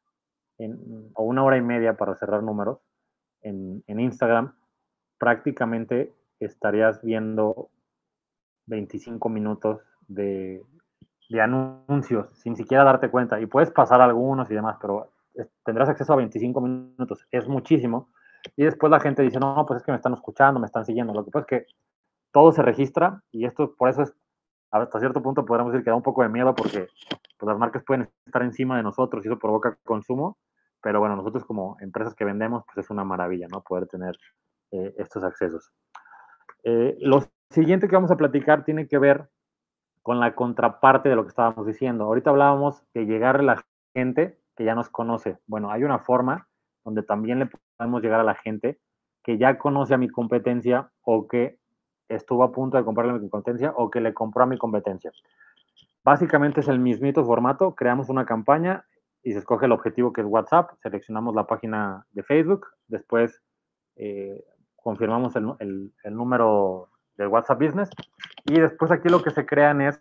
en, o una hora y media para cerrar números en, en Instagram, prácticamente estarías viendo veinticinco minutos de, de anuncios sin siquiera darte cuenta. Y puedes pasar algunos y demás, pero tendrás acceso a veinticinco minutos. Es muchísimo. Y después la gente dice, no, pues es que me están escuchando, me están siguiendo. Lo que pasa es que todo se registra y esto por eso es, hasta cierto punto podríamos decir que da un poco de miedo porque pues, las marcas pueden estar encima de nosotros y eso provoca consumo. Pero bueno, nosotros como empresas que vendemos, pues es una maravilla, ¿no? Poder tener eh, estos accesos. Eh, lo siguiente que vamos a platicar tiene que ver con la contraparte de lo que estábamos diciendo. Ahorita hablábamos de llegar a la gente que ya nos conoce. Bueno, hay una forma donde también le podemos llegar a la gente que ya conoce a mi competencia o que estuvo a punto de comprarle a mi competencia o que le compró a mi competencia. Básicamente es el mismito formato, creamos una campaña y se escoge el objetivo que es WhatsApp, seleccionamos la página de Facebook, después eh, confirmamos el, el, el número del WhatsApp Business y después aquí lo que se crean es,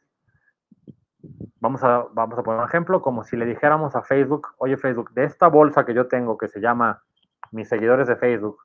vamos a, vamos a poner un ejemplo, como si le dijéramos a Facebook, oye Facebook, de esta bolsa que yo tengo que se llama mis seguidores de Facebook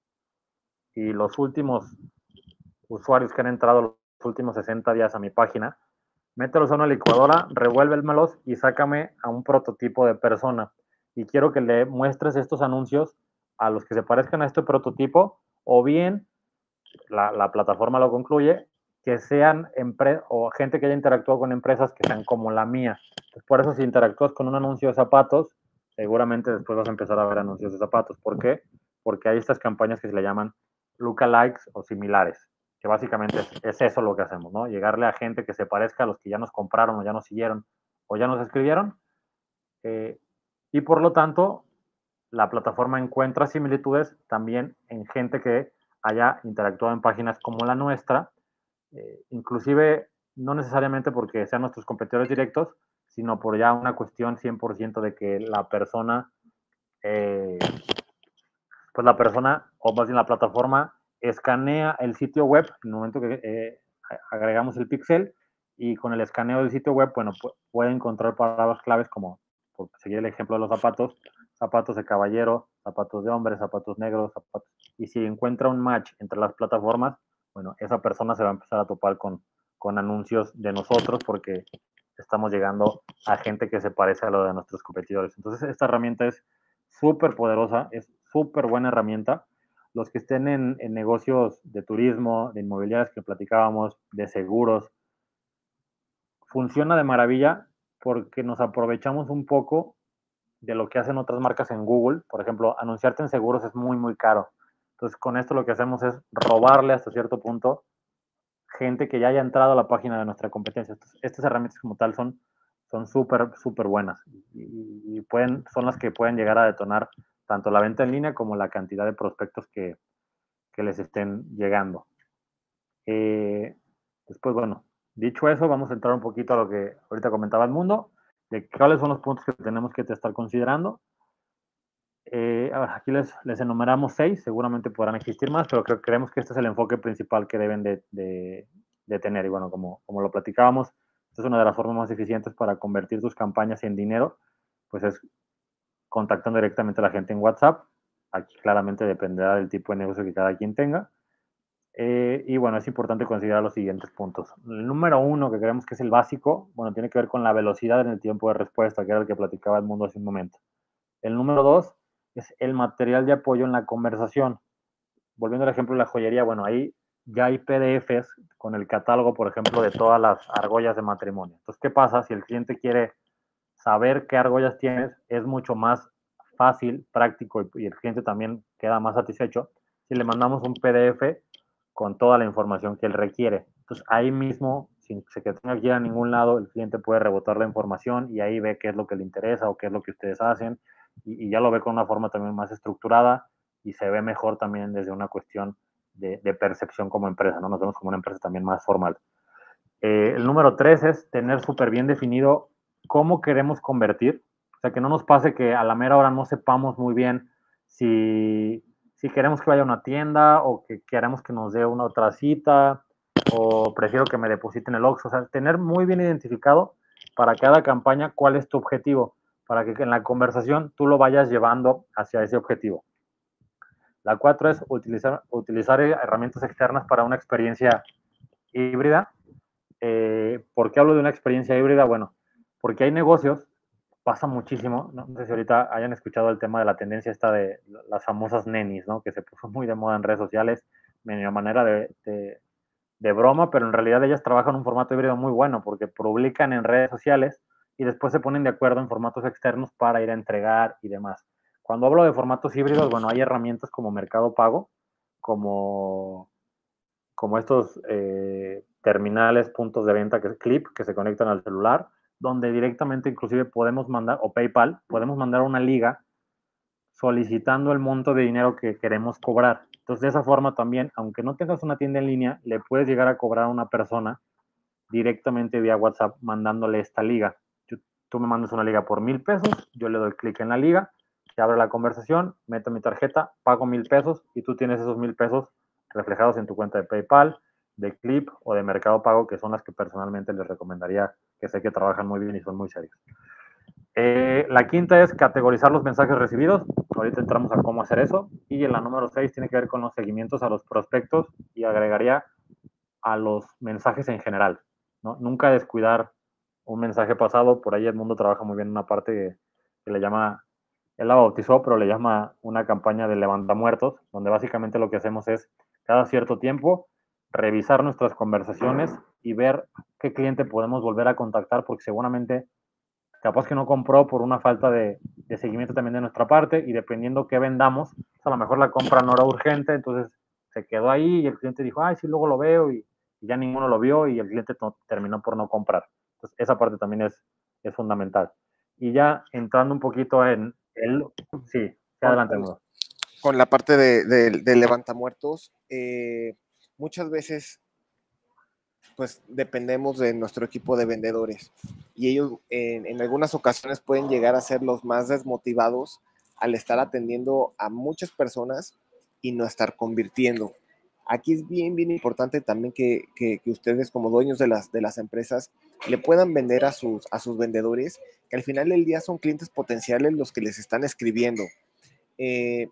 y los últimos usuarios que han entrado los últimos sesenta días a mi página, mételos a una licuadora, revuélvemelos y sácame a un prototipo de persona. Y quiero que le muestres estos anuncios a los que se parezcan a este prototipo, o bien la, la plataforma lo concluye, que sean empre o gente que haya interactuado con empresas que sean como la mía. Entonces, por eso si interactúas con un anuncio de zapatos, seguramente después vas a empezar a ver anuncios de zapatos. ¿Por qué? Porque hay estas campañas que se le llaman lookalikes o similares, que básicamente es, es eso lo que hacemos, ¿no? Llegarle a gente que se parezca a los que ya nos compraron o ya nos siguieron o ya nos escribieron, eh, y por lo tanto la plataforma encuentra similitudes también en gente que haya interactuado en páginas como la nuestra, eh, inclusive no necesariamente porque sean nuestros competidores directos, sino por ya una cuestión cien por ciento de que la persona, eh, pues la persona, o más bien la plataforma, escanea el sitio web en el momento que eh, agregamos el pixel, y con el escaneo del sitio web, bueno, puede encontrar palabras claves como, por seguir el ejemplo de los zapatos, zapatos de caballero, zapatos de hombre, zapatos negros, zapatos, y si encuentra un match entre las plataformas, bueno, esa persona se va a empezar a topar con, con anuncios de nosotros porque estamos llegando a gente que se parece a lo de nuestros competidores. Entonces, esta herramienta es súper poderosa, es súper buena herramienta. Los que estén en, en negocios de turismo, de inmobiliarias que platicábamos, de seguros, funciona de maravilla porque nos aprovechamos un poco de lo que hacen otras marcas en Google. Por ejemplo, anunciarte en seguros es muy, muy caro. Entonces, con esto lo que hacemos es robarle hasta cierto punto gente que ya haya entrado a la página de nuestra competencia. Entonces, estas herramientas como tal son son súper, súper buenas y, y pueden, son las que pueden llegar a detonar tanto la venta en línea como la cantidad de prospectos que, que les estén llegando. Eh, después, bueno, dicho eso, vamos a entrar un poquito a lo que ahorita comentaba el mundo, de cuáles son los puntos que tenemos que estar considerando. Eh, a ver, aquí les, les enumeramos seis, seguramente podrán existir más, pero creo, creemos que este es el enfoque principal que deben de, de, de tener. Y bueno, como, como lo platicábamos, esta es una de las formas más eficientes para convertir tus campañas en dinero, pues es contactando directamente a la gente en WhatsApp. Aquí claramente dependerá del tipo de negocio que cada quien tenga. Eh, y bueno, es importante considerar los siguientes puntos. El número uno, que creemos que es el básico, bueno, tiene que ver con la velocidad en el tiempo de respuesta, que era el que platicaba el mundo hace un momento. El número dos es el material de apoyo en la conversación. Volviendo al ejemplo de la joyería, bueno, ahí ya hay P D Efes con el catálogo, por ejemplo, de todas las argollas de matrimonio. Entonces, ¿qué pasa si el cliente quiere saber qué argollas tienes? Es mucho más fácil, práctico, y el cliente también queda más satisfecho si le mandamos un P D F con toda la información que él requiere. Entonces, ahí mismo, sin que tenga que ir a ningún lado, el cliente puede rebotar la información y ahí ve qué es lo que le interesa o qué es lo que ustedes hacen, y, y ya lo ve con una forma también más estructurada y se ve mejor también desde una cuestión de, de percepción como empresa, ¿no? Nos vemos como una empresa también más formal. Eh, el número tres es tener súper bien definido cómo queremos convertir, o sea, que no nos pase que a la mera hora no sepamos muy bien si, si queremos que vaya a una tienda o que queremos que nos dé una otra cita o prefiero que me depositen el Oxxo. O sea, tener muy bien identificado para cada campaña cuál es tu objetivo, para que en la conversación tú lo vayas llevando hacia ese objetivo. La cuatro es utilizar, utilizar herramientas externas para una experiencia híbrida. Eh, ¿Por qué hablo de una experiencia híbrida? Bueno, porque hay negocios, pasa muchísimo, no sé si ahorita hayan escuchado el tema de la tendencia esta de las famosas nenis, ¿no? Que se puso muy de moda en redes sociales, de manera de, de, de broma, pero en realidad ellas trabajan un formato híbrido muy bueno porque publican en redes sociales y después se ponen de acuerdo en formatos externos para ir a entregar y demás. Cuando hablo de formatos híbridos, bueno, hay herramientas como Mercado Pago, como, como estos eh, terminales, puntos de venta, que es Clip, que se conectan al celular, donde directamente inclusive podemos mandar, o PayPal, podemos mandar una liga solicitando el monto de dinero que queremos cobrar. Entonces, de esa forma también, aunque no tengas una tienda en línea, le puedes llegar a cobrar a una persona directamente vía WhatsApp mandándole esta liga. Yo, tú me mandas una liga por mil pesos, yo le doy clic en la liga, se abre la conversación, meto mi tarjeta, pago mil pesos y tú tienes esos mil pesos reflejados en tu cuenta de PayPal, de Clip o de Mercado Pago, que son las que personalmente les recomendaría, que sé que trabajan muy bien y son muy serios. Eh, la quinta es categorizar los mensajes recibidos. Ahorita entramos a cómo hacer eso. Y en la número seis tiene que ver con los seguimientos a los prospectos y agregaría a los mensajes en general, ¿no? Nunca descuidar un mensaje pasado. Por ahí el mundo trabaja muy bien en una parte que, que le llama él la bautizó, pero le llama una campaña de levantamuertos, donde básicamente lo que hacemos es, cada cierto tiempo, revisar nuestras conversaciones y ver qué cliente podemos volver a contactar, porque seguramente capaz que no compró por una falta de, de seguimiento también de nuestra parte, y dependiendo qué vendamos, pues a lo mejor la compra no era urgente, entonces se quedó ahí y el cliente dijo, ay, sí, luego lo veo, y, y ya ninguno lo vio y el cliente no, terminó por no comprar. Entonces esa parte también es, es fundamental. Y ya entrando un poquito en el... Sí, sí, adelante, Con, Mudo. con la parte de, de, de levantamuertos, eh, muchas veces pues dependemos de nuestro equipo de vendedores y ellos en, en algunas ocasiones pueden llegar a ser los más desmotivados al estar atendiendo a muchas personas y no estar convirtiendo. Aquí es bien, bien importante también que, que, que ustedes como dueños de las, de las empresas le puedan vender a sus, a sus vendedores, que al final del día son clientes potenciales los que les están escribiendo. Eh,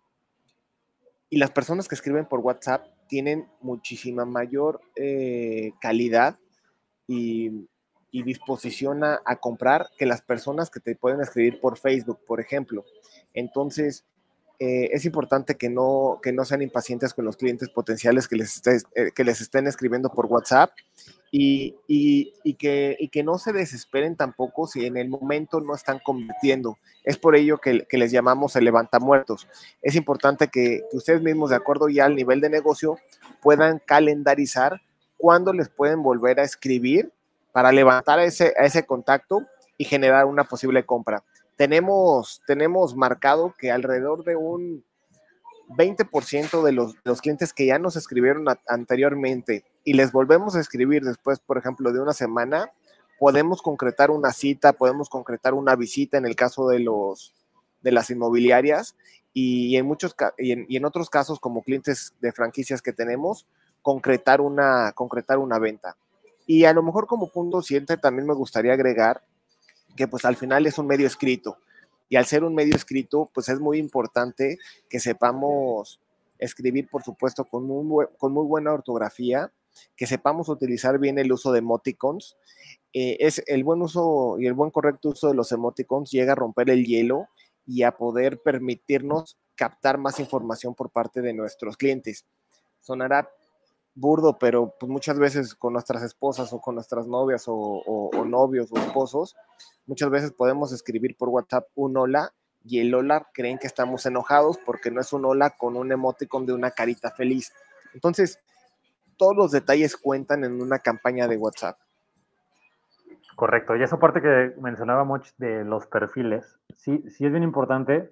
y las personas que escriben por WhatsApp tienen muchísima mayor eh, calidad y, y disposición a, a, comprar que las personas que te pueden escribir por Facebook, por ejemplo. Entonces, eh, es importante que no, que no sean impacientes con los clientes potenciales que les, estés, eh, que les estén escribiendo por WhatsApp y, y, y, que, y que no se desesperen tampoco si en el momento no están convirtiendo. Es por ello que, que les llamamos el levantamuertos. Es importante que, que ustedes mismos, de acuerdo ya al nivel de negocio, puedan calendarizar cuándo les pueden volver a escribir para levantar ese, a ese contacto y generar una posible compra. Tenemos, tenemos marcado que alrededor de un veinte por ciento de los, de los clientes que ya nos escribieron a, anteriormente y les volvemos a escribir después, por ejemplo, de una semana, podemos concretar una cita, podemos concretar una visita en el caso de, los, de las inmobiliarias y en, muchos, y en, y en otros casos, como clientes de franquicias que tenemos, concretar una, concretar una venta. Y a lo mejor como punto siguiente también me gustaría agregar que pues al final es un medio escrito. Y al ser un medio escrito, pues es muy importante que sepamos escribir, por supuesto, con muy, con muy buena ortografía, que sepamos utilizar bien el uso de emoticons. Eh, es el buen uso y el buen correcto uso de los emoticons llega a romper el hielo y a poder permitirnos captar más información por parte de nuestros clientes. Sonará burdo, pero pues muchas veces con nuestras esposas o con nuestras novias o, o, o novios o esposos, muchas veces podemos escribir por WhatsApp un hola y el hola creen que estamos enojados porque no es un hola con un emoticon de una carita feliz. Entonces, todos los detalles cuentan en una campaña de WhatsApp. Correcto, y esa parte que mencionaba Moch de los perfiles, sí, sí es bien importante.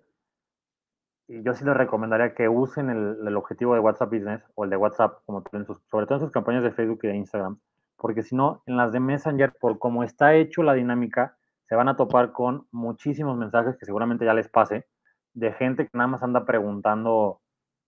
Y yo sí les recomendaría que usen el, el objetivo de WhatsApp Business o el de WhatsApp, como en sus, sobre todo en sus campañas de Facebook y de Instagram, porque si no, en las de Messenger, por cómo está hecho la dinámica, se van a topar con muchísimos mensajes que seguramente ya les pase, de gente que nada más anda preguntando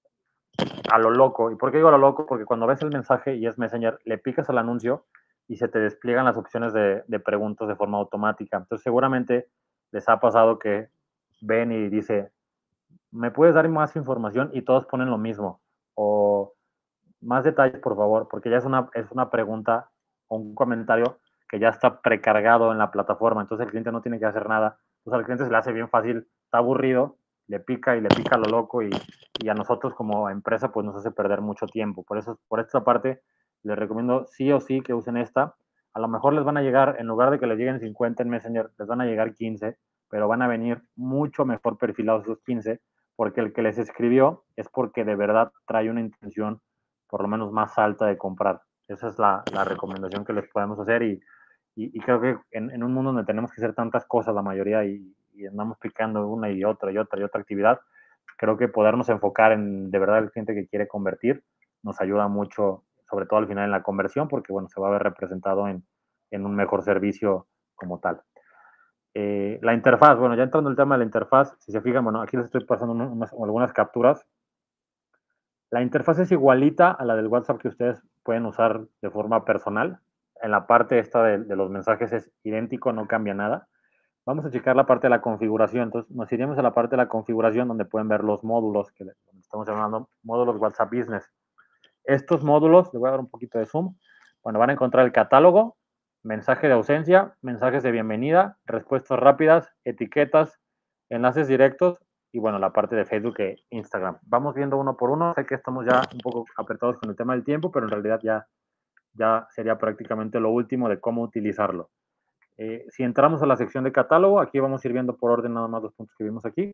a lo loco. ¿Y por qué digo a lo loco? Porque cuando ves el mensaje y es Messenger, le picas al anuncio y se te despliegan las opciones de, de preguntas de forma automática. Entonces seguramente les ha pasado que ven y dice, ¿me puedes dar más información? Y todos ponen lo mismo. O más detalles, por favor, porque ya es una, es una pregunta o un comentario que ya está precargado en la plataforma. Entonces el cliente no tiene que hacer nada. Entonces al cliente se le hace bien fácil, está aburrido, le pica y le pica lo loco y, y a nosotros como empresa pues nos hace perder mucho tiempo. Por eso, por esta parte, les recomiendo sí o sí que usen esta. A lo mejor les van a llegar, en lugar de que les lleguen cincuenta en Messenger, les van a llegar quince, pero van a venir mucho mejor perfilados esos quince, porque el que les escribió es porque de verdad trae una intención por lo menos más alta de comprar. Esa es la, la recomendación que les podemos hacer y, y, y creo que en, en, un mundo donde tenemos que hacer tantas cosas la mayoría y, y andamos picando una y otra y otra y otra actividad, creo que podernos enfocar en de verdad el cliente que quiere convertir nos ayuda mucho, sobre todo al final en la conversión, porque bueno, se va a ver representado en, en un mejor servicio como tal. Eh, la interfaz, bueno, ya entrando en el tema de la interfaz, si se fijan, bueno, aquí les estoy pasando unas, algunas capturas. La interfaz es igualita a la del WhatsApp que ustedes pueden usar de forma personal. En la parte esta de, de los mensajes es idéntico, no cambia nada. Vamos a checar la parte de la configuración. Entonces nos iremos a la parte de la configuración donde pueden ver los módulos que estamos llamando módulos WhatsApp Business. Estos módulos, les voy a dar un poquito de zoom. Bueno, van a encontrar el catálogo, mensaje de ausencia, mensajes de bienvenida, respuestas rápidas, etiquetas, enlaces directos y bueno, la parte de Facebook e Instagram. Vamos viendo uno por uno. Sé que estamos ya un poco apretados con el tema del tiempo, pero en realidad ya, ya sería prácticamente lo último de cómo utilizarlo. Eh, si entramos a la sección de catálogo, aquí vamos a ir viendo por orden nada más los puntos que vimos aquí.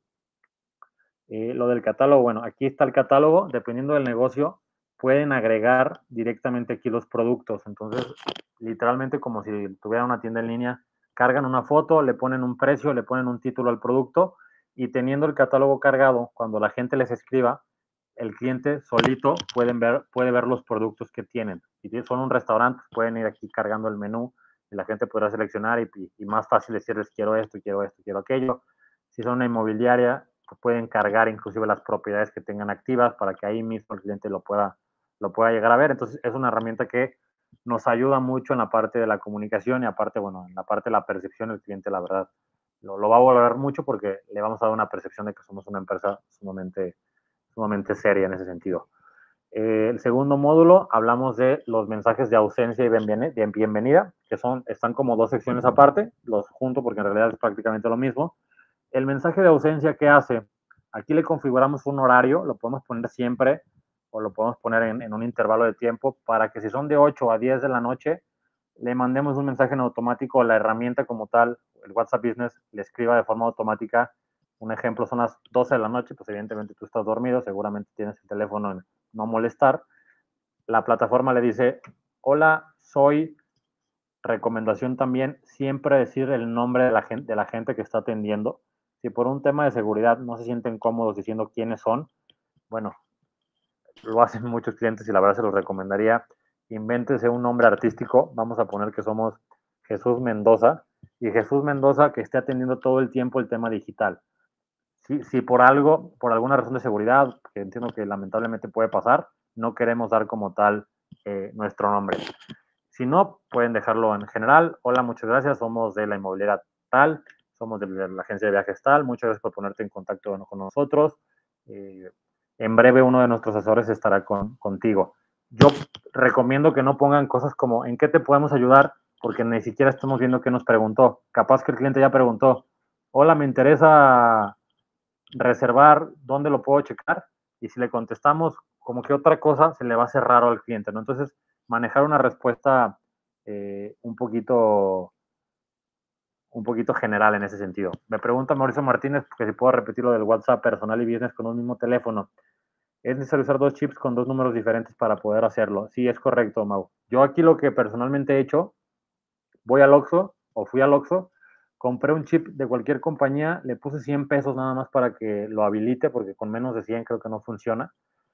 Eh, lo del catálogo, bueno, aquí está el catálogo. Dependiendo del negocio, pueden agregar directamente aquí los productos. Entonces, literalmente como si tuvieran una tienda en línea, cargan una foto, le ponen un precio, le ponen un título al producto y teniendo el catálogo cargado, cuando la gente les escriba, el cliente solito pueden ver, puede ver los productos que tienen. Si son un restaurante, pueden ir aquí cargando el menú y la gente podrá seleccionar y, y, y más fácil decirles quiero esto, quiero esto, quiero aquello. Si son una inmobiliaria, pues pueden cargar inclusive las propiedades que tengan activas para que ahí mismo el cliente lo pueda, lo pueda llegar a ver. Entonces es una herramienta que nos ayuda mucho en la parte de la comunicación y aparte, bueno, en la parte de la percepción el cliente, la verdad, lo, lo va a valorar mucho porque le vamos a dar una percepción de que somos una empresa sumamente, sumamente seria en ese sentido. Eh, el segundo módulo, hablamos de los mensajes de ausencia y bienvenida, que son, están como dos secciones aparte, los junto porque en realidad es prácticamente lo mismo. El mensaje de ausencia, ¿qué hace? Aquí le configuramos un horario, lo podemos poner siempre o lo podemos poner en, en un intervalo de tiempo para que si son de ocho a diez de la noche, le mandemos un mensaje en automático a la herramienta como tal, el WhatsApp Business, le escriba de forma automática. Un ejemplo, son las doce de la noche, pues evidentemente tú estás dormido, seguramente tienes el teléfono en no molestar. La plataforma le dice, hola, soy, recomendación también, siempre decir el nombre de la gente, de la gente que está atendiendo. Si por un tema de seguridad no se sienten cómodos diciendo quiénes son, bueno, lo hacen muchos clientes y la verdad se los recomendaría. Invéntese un nombre artístico, vamos a poner que somos Jesús Mendoza, y Jesús Mendoza que esté atendiendo todo el tiempo el tema digital. Si, si por algo, por alguna razón de seguridad, que entiendo que lamentablemente puede pasar, no queremos dar como tal eh, nuestro nombre. Si no, pueden dejarlo en general. Hola, muchas gracias, somos de la inmobiliaria tal, somos de la agencia de viajes tal, muchas gracias por ponerte en contacto con nosotros. Eh, en breve uno de nuestros asesores estará con, contigo. Yo recomiendo que no pongan cosas como ¿en qué te podemos ayudar? Porque ni siquiera estamos viendo qué nos preguntó. Capaz que el cliente ya preguntó, hola, me interesa reservar, ¿dónde lo puedo checar? Y si le contestamos como que otra cosa, se le va a hacer raro al cliente, ¿no? Entonces, manejar una respuesta eh, un poquito un poquito general en ese sentido. Me pregunta Mauricio Martínez que si puedo repetir lo del WhatsApp personal y business con un mismo teléfono. ¿Es necesario usar dos chips con dos números diferentes para poder hacerlo? Sí, es correcto, Mau. Yo aquí lo que personalmente he hecho, voy al Oxxo o fui al Oxxo, compré un chip de cualquier compañía, le puse cien pesos nada más para que lo habilite, porque con menos de cien creo que no funciona.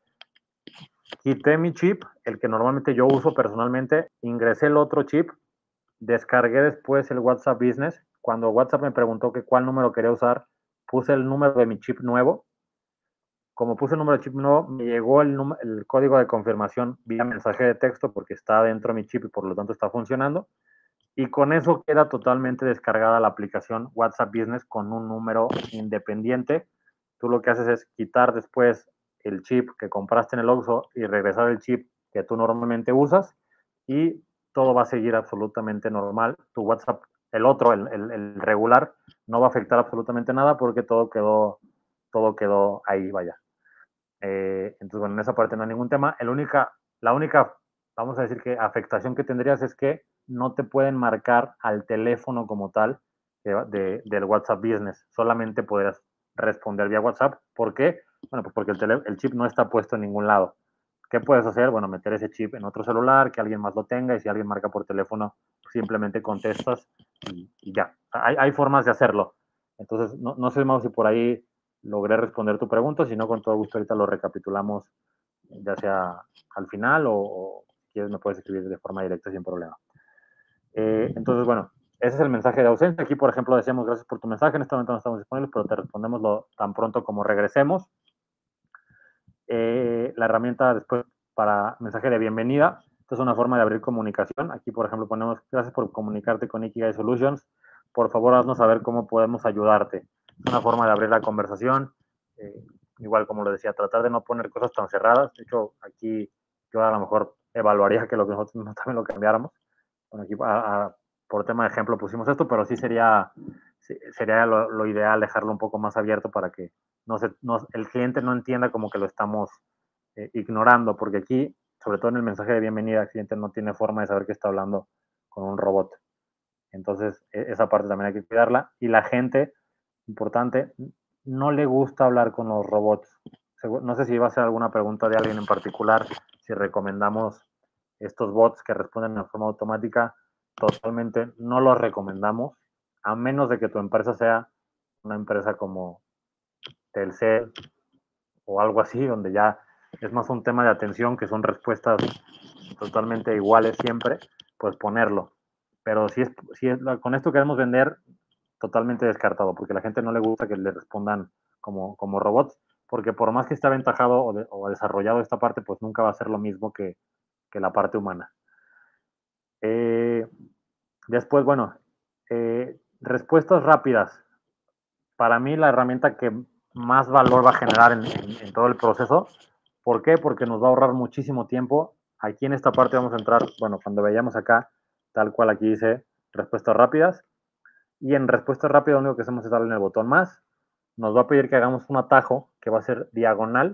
Quité mi chip, el que normalmente yo uso personalmente, ingresé el otro chip, descargué después el WhatsApp Business. Cuando WhatsApp me preguntó que cuál número quería usar, puse el número de mi chip nuevo. Como puse el número de chip nuevo, me llegó el, el código de confirmación vía mensaje de texto porque está dentro de mi chip y por lo tanto está funcionando. Y con eso queda totalmente descargada la aplicación WhatsApp Business con un número independiente. Tú lo que haces es quitar después el chip que compraste en el Oxxo y regresar el chip que tú normalmente usas y todo va a seguir absolutamente normal. Tu WhatsApp, el otro, el, el, el regular, no va a afectar absolutamente nada porque todo quedó, todo quedó ahí, vaya. Eh, entonces, bueno, en esa parte no hay ningún tema. El única, la única, vamos a decir que afectación que tendrías es que no te pueden marcar al teléfono como tal de, de, del WhatsApp Business. Solamente podrás responder vía WhatsApp. ¿Por qué? Bueno, pues porque el, tele, el chip no está puesto en ningún lado. ¿Qué puedes hacer? Bueno, meter ese chip en otro celular, que alguien más lo tenga y si alguien marca por teléfono, simplemente contestas y, y ya. Hay, hay formas de hacerlo. Entonces, no, no sé, Mau, si por ahí logré responder tu pregunta, si no, con todo gusto ahorita lo recapitulamos, ya sea al final o, o si quieres me puedes escribir de forma directa sin problema. Eh, entonces, bueno, ese es el mensaje de ausencia. Aquí, por ejemplo, decíamos gracias por tu mensaje, en este momento no estamos disponibles, pero te respondemos lo, tan pronto como regresemos. Eh, la herramienta después para mensaje de bienvenida, esta es una forma de abrir comunicación. Aquí, por ejemplo, ponemos gracias por comunicarte con Ikigai Solutions. Por favor, haznos saber cómo podemos ayudarte. Es una forma de abrir la conversación. Eh, igual, como lo decía, tratar de no poner cosas tan cerradas. De hecho, aquí yo a lo mejor evaluaría que lo que nosotros también lo cambiáramos. Bueno, aquí a, a, por tema de ejemplo pusimos esto, pero sí sería, sería lo, lo ideal dejarlo un poco más abierto para que no se, no, el cliente no entienda como que lo estamos eh, ignorando, porque aquí, sobre todo en el mensaje de bienvenida, el cliente no tiene forma de saber que está hablando con un robot. Entonces, esa parte también hay que cuidarla. Y la gente, importante, no le gusta hablar con los robots. No sé si va a ser alguna pregunta de alguien en particular, si recomendamos estos bots que responden de forma automática. Totalmente no los recomendamos, a menos de que tu empresa sea una empresa como Telcel o algo así, donde ya es más un tema de atención, que son respuestas totalmente iguales siempre, pues ponerlo. Pero si es, si es con esto queremos vender, totalmente descartado, porque a la gente no le gusta que le respondan como, como robots, porque por más que esté aventajado o, de, o desarrollado esta parte, pues nunca va a ser lo mismo que, que la parte humana. Eh, después, bueno, eh, respuestas rápidas. Para mí la herramienta que más valor va a generar en, en, en todo el proceso. ¿Por qué? Porque nos va a ahorrar muchísimo tiempo. Aquí en esta parte vamos a entrar, bueno, cuando veamos acá, tal cual aquí dice respuestas rápidas. Y en respuesta rápida lo único que hacemos es darle en el botón más. Nos va a pedir que hagamos un atajo que va a ser diagonal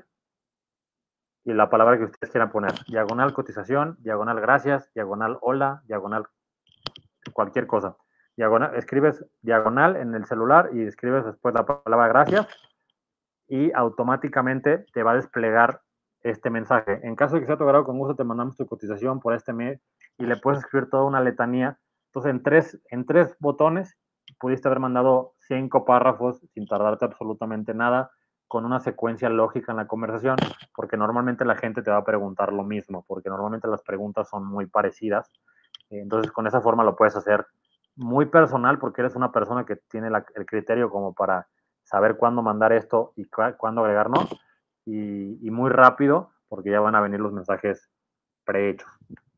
y la palabra que ustedes quieran poner. Diagonal cotización, diagonal gracias, diagonal hola, diagonal cualquier cosa. Diagonal, escribes diagonal en el celular y escribes después la palabra gracias y automáticamente te va a desplegar este mensaje. En caso de que sea tu grado, con gusto te mandamos tu cotización por este mes y le puedes escribir toda una letanía. Entonces, en tres, en tres botones pudiste haber mandado cinco párrafos sin tardarte absolutamente nada, con una secuencia lógica en la conversación, porque normalmente la gente te va a preguntar lo mismo, porque normalmente las preguntas son muy parecidas. Entonces, con esa forma lo puedes hacer muy personal, porque eres una persona que tiene la, el criterio como para saber cuándo mandar esto y cu cuándo agregar no, y, y muy rápido, porque ya van a venir los mensajes prehechos.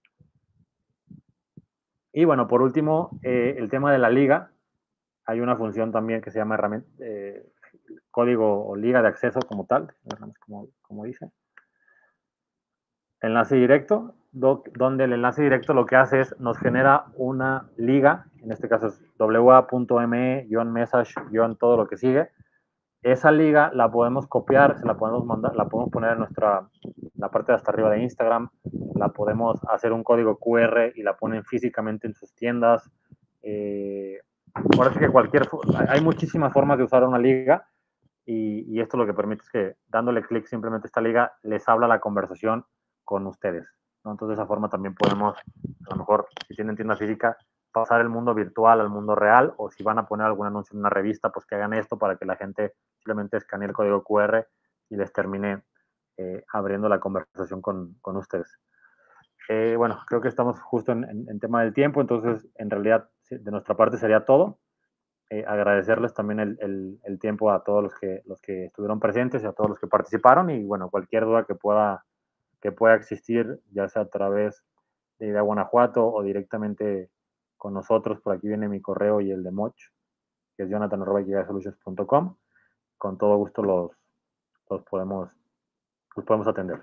Y bueno, por último, eh, el tema de la liga. Hay una función también que se llama herramienta, eh, código o liga de acceso como tal, como, como dice. Enlace directo, do, donde el enlace directo lo que hace es nos genera una liga, en este caso es w a punto m e message todo lo que sigue. Esa liga la podemos copiar, se la podemos mandar, la podemos poner en nuestra, la parte de hasta arriba de Instagram, la podemos hacer un código cu erre y la ponen físicamente en sus tiendas. Eh, ahora sí que cualquier, hay muchísimas formas de usar una liga y, y esto lo que permite es que dándole clic simplemente a esta liga les habla la conversación con ustedes, ¿no? Entonces de esa forma también podemos, a lo mejor si tienen tienda física, pasar el mundo virtual al mundo real, o si van a poner algún anuncio en una revista, pues que hagan esto para que la gente simplemente escanee el código cu erre y les termine eh, abriendo la conversación con, con ustedes. Eh, bueno, creo que estamos justo en, en, en tema del tiempo, entonces en realidad de nuestra parte sería todo. Eh, agradecerles también el, el, el tiempo a todos los que, los que estuvieron presentes y a todos los que participaron, y bueno, cualquier duda que pueda, que pueda existir, ya sea a través de Idea Guanajuato o directamente con nosotros, por aquí viene mi correo y el de Moch, que es jonathan arroba solutions punto com. Con todo gusto los, los, podemos, los podemos atender.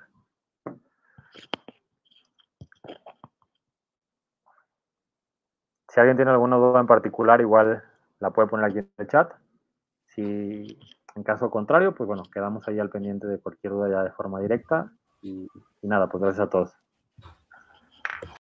Si alguien tiene alguna duda en particular, igual la puede poner aquí en el chat. Si en caso contrario, pues bueno, quedamos ahí al pendiente de cualquier duda ya de forma directa. Y, y nada, pues gracias a todos.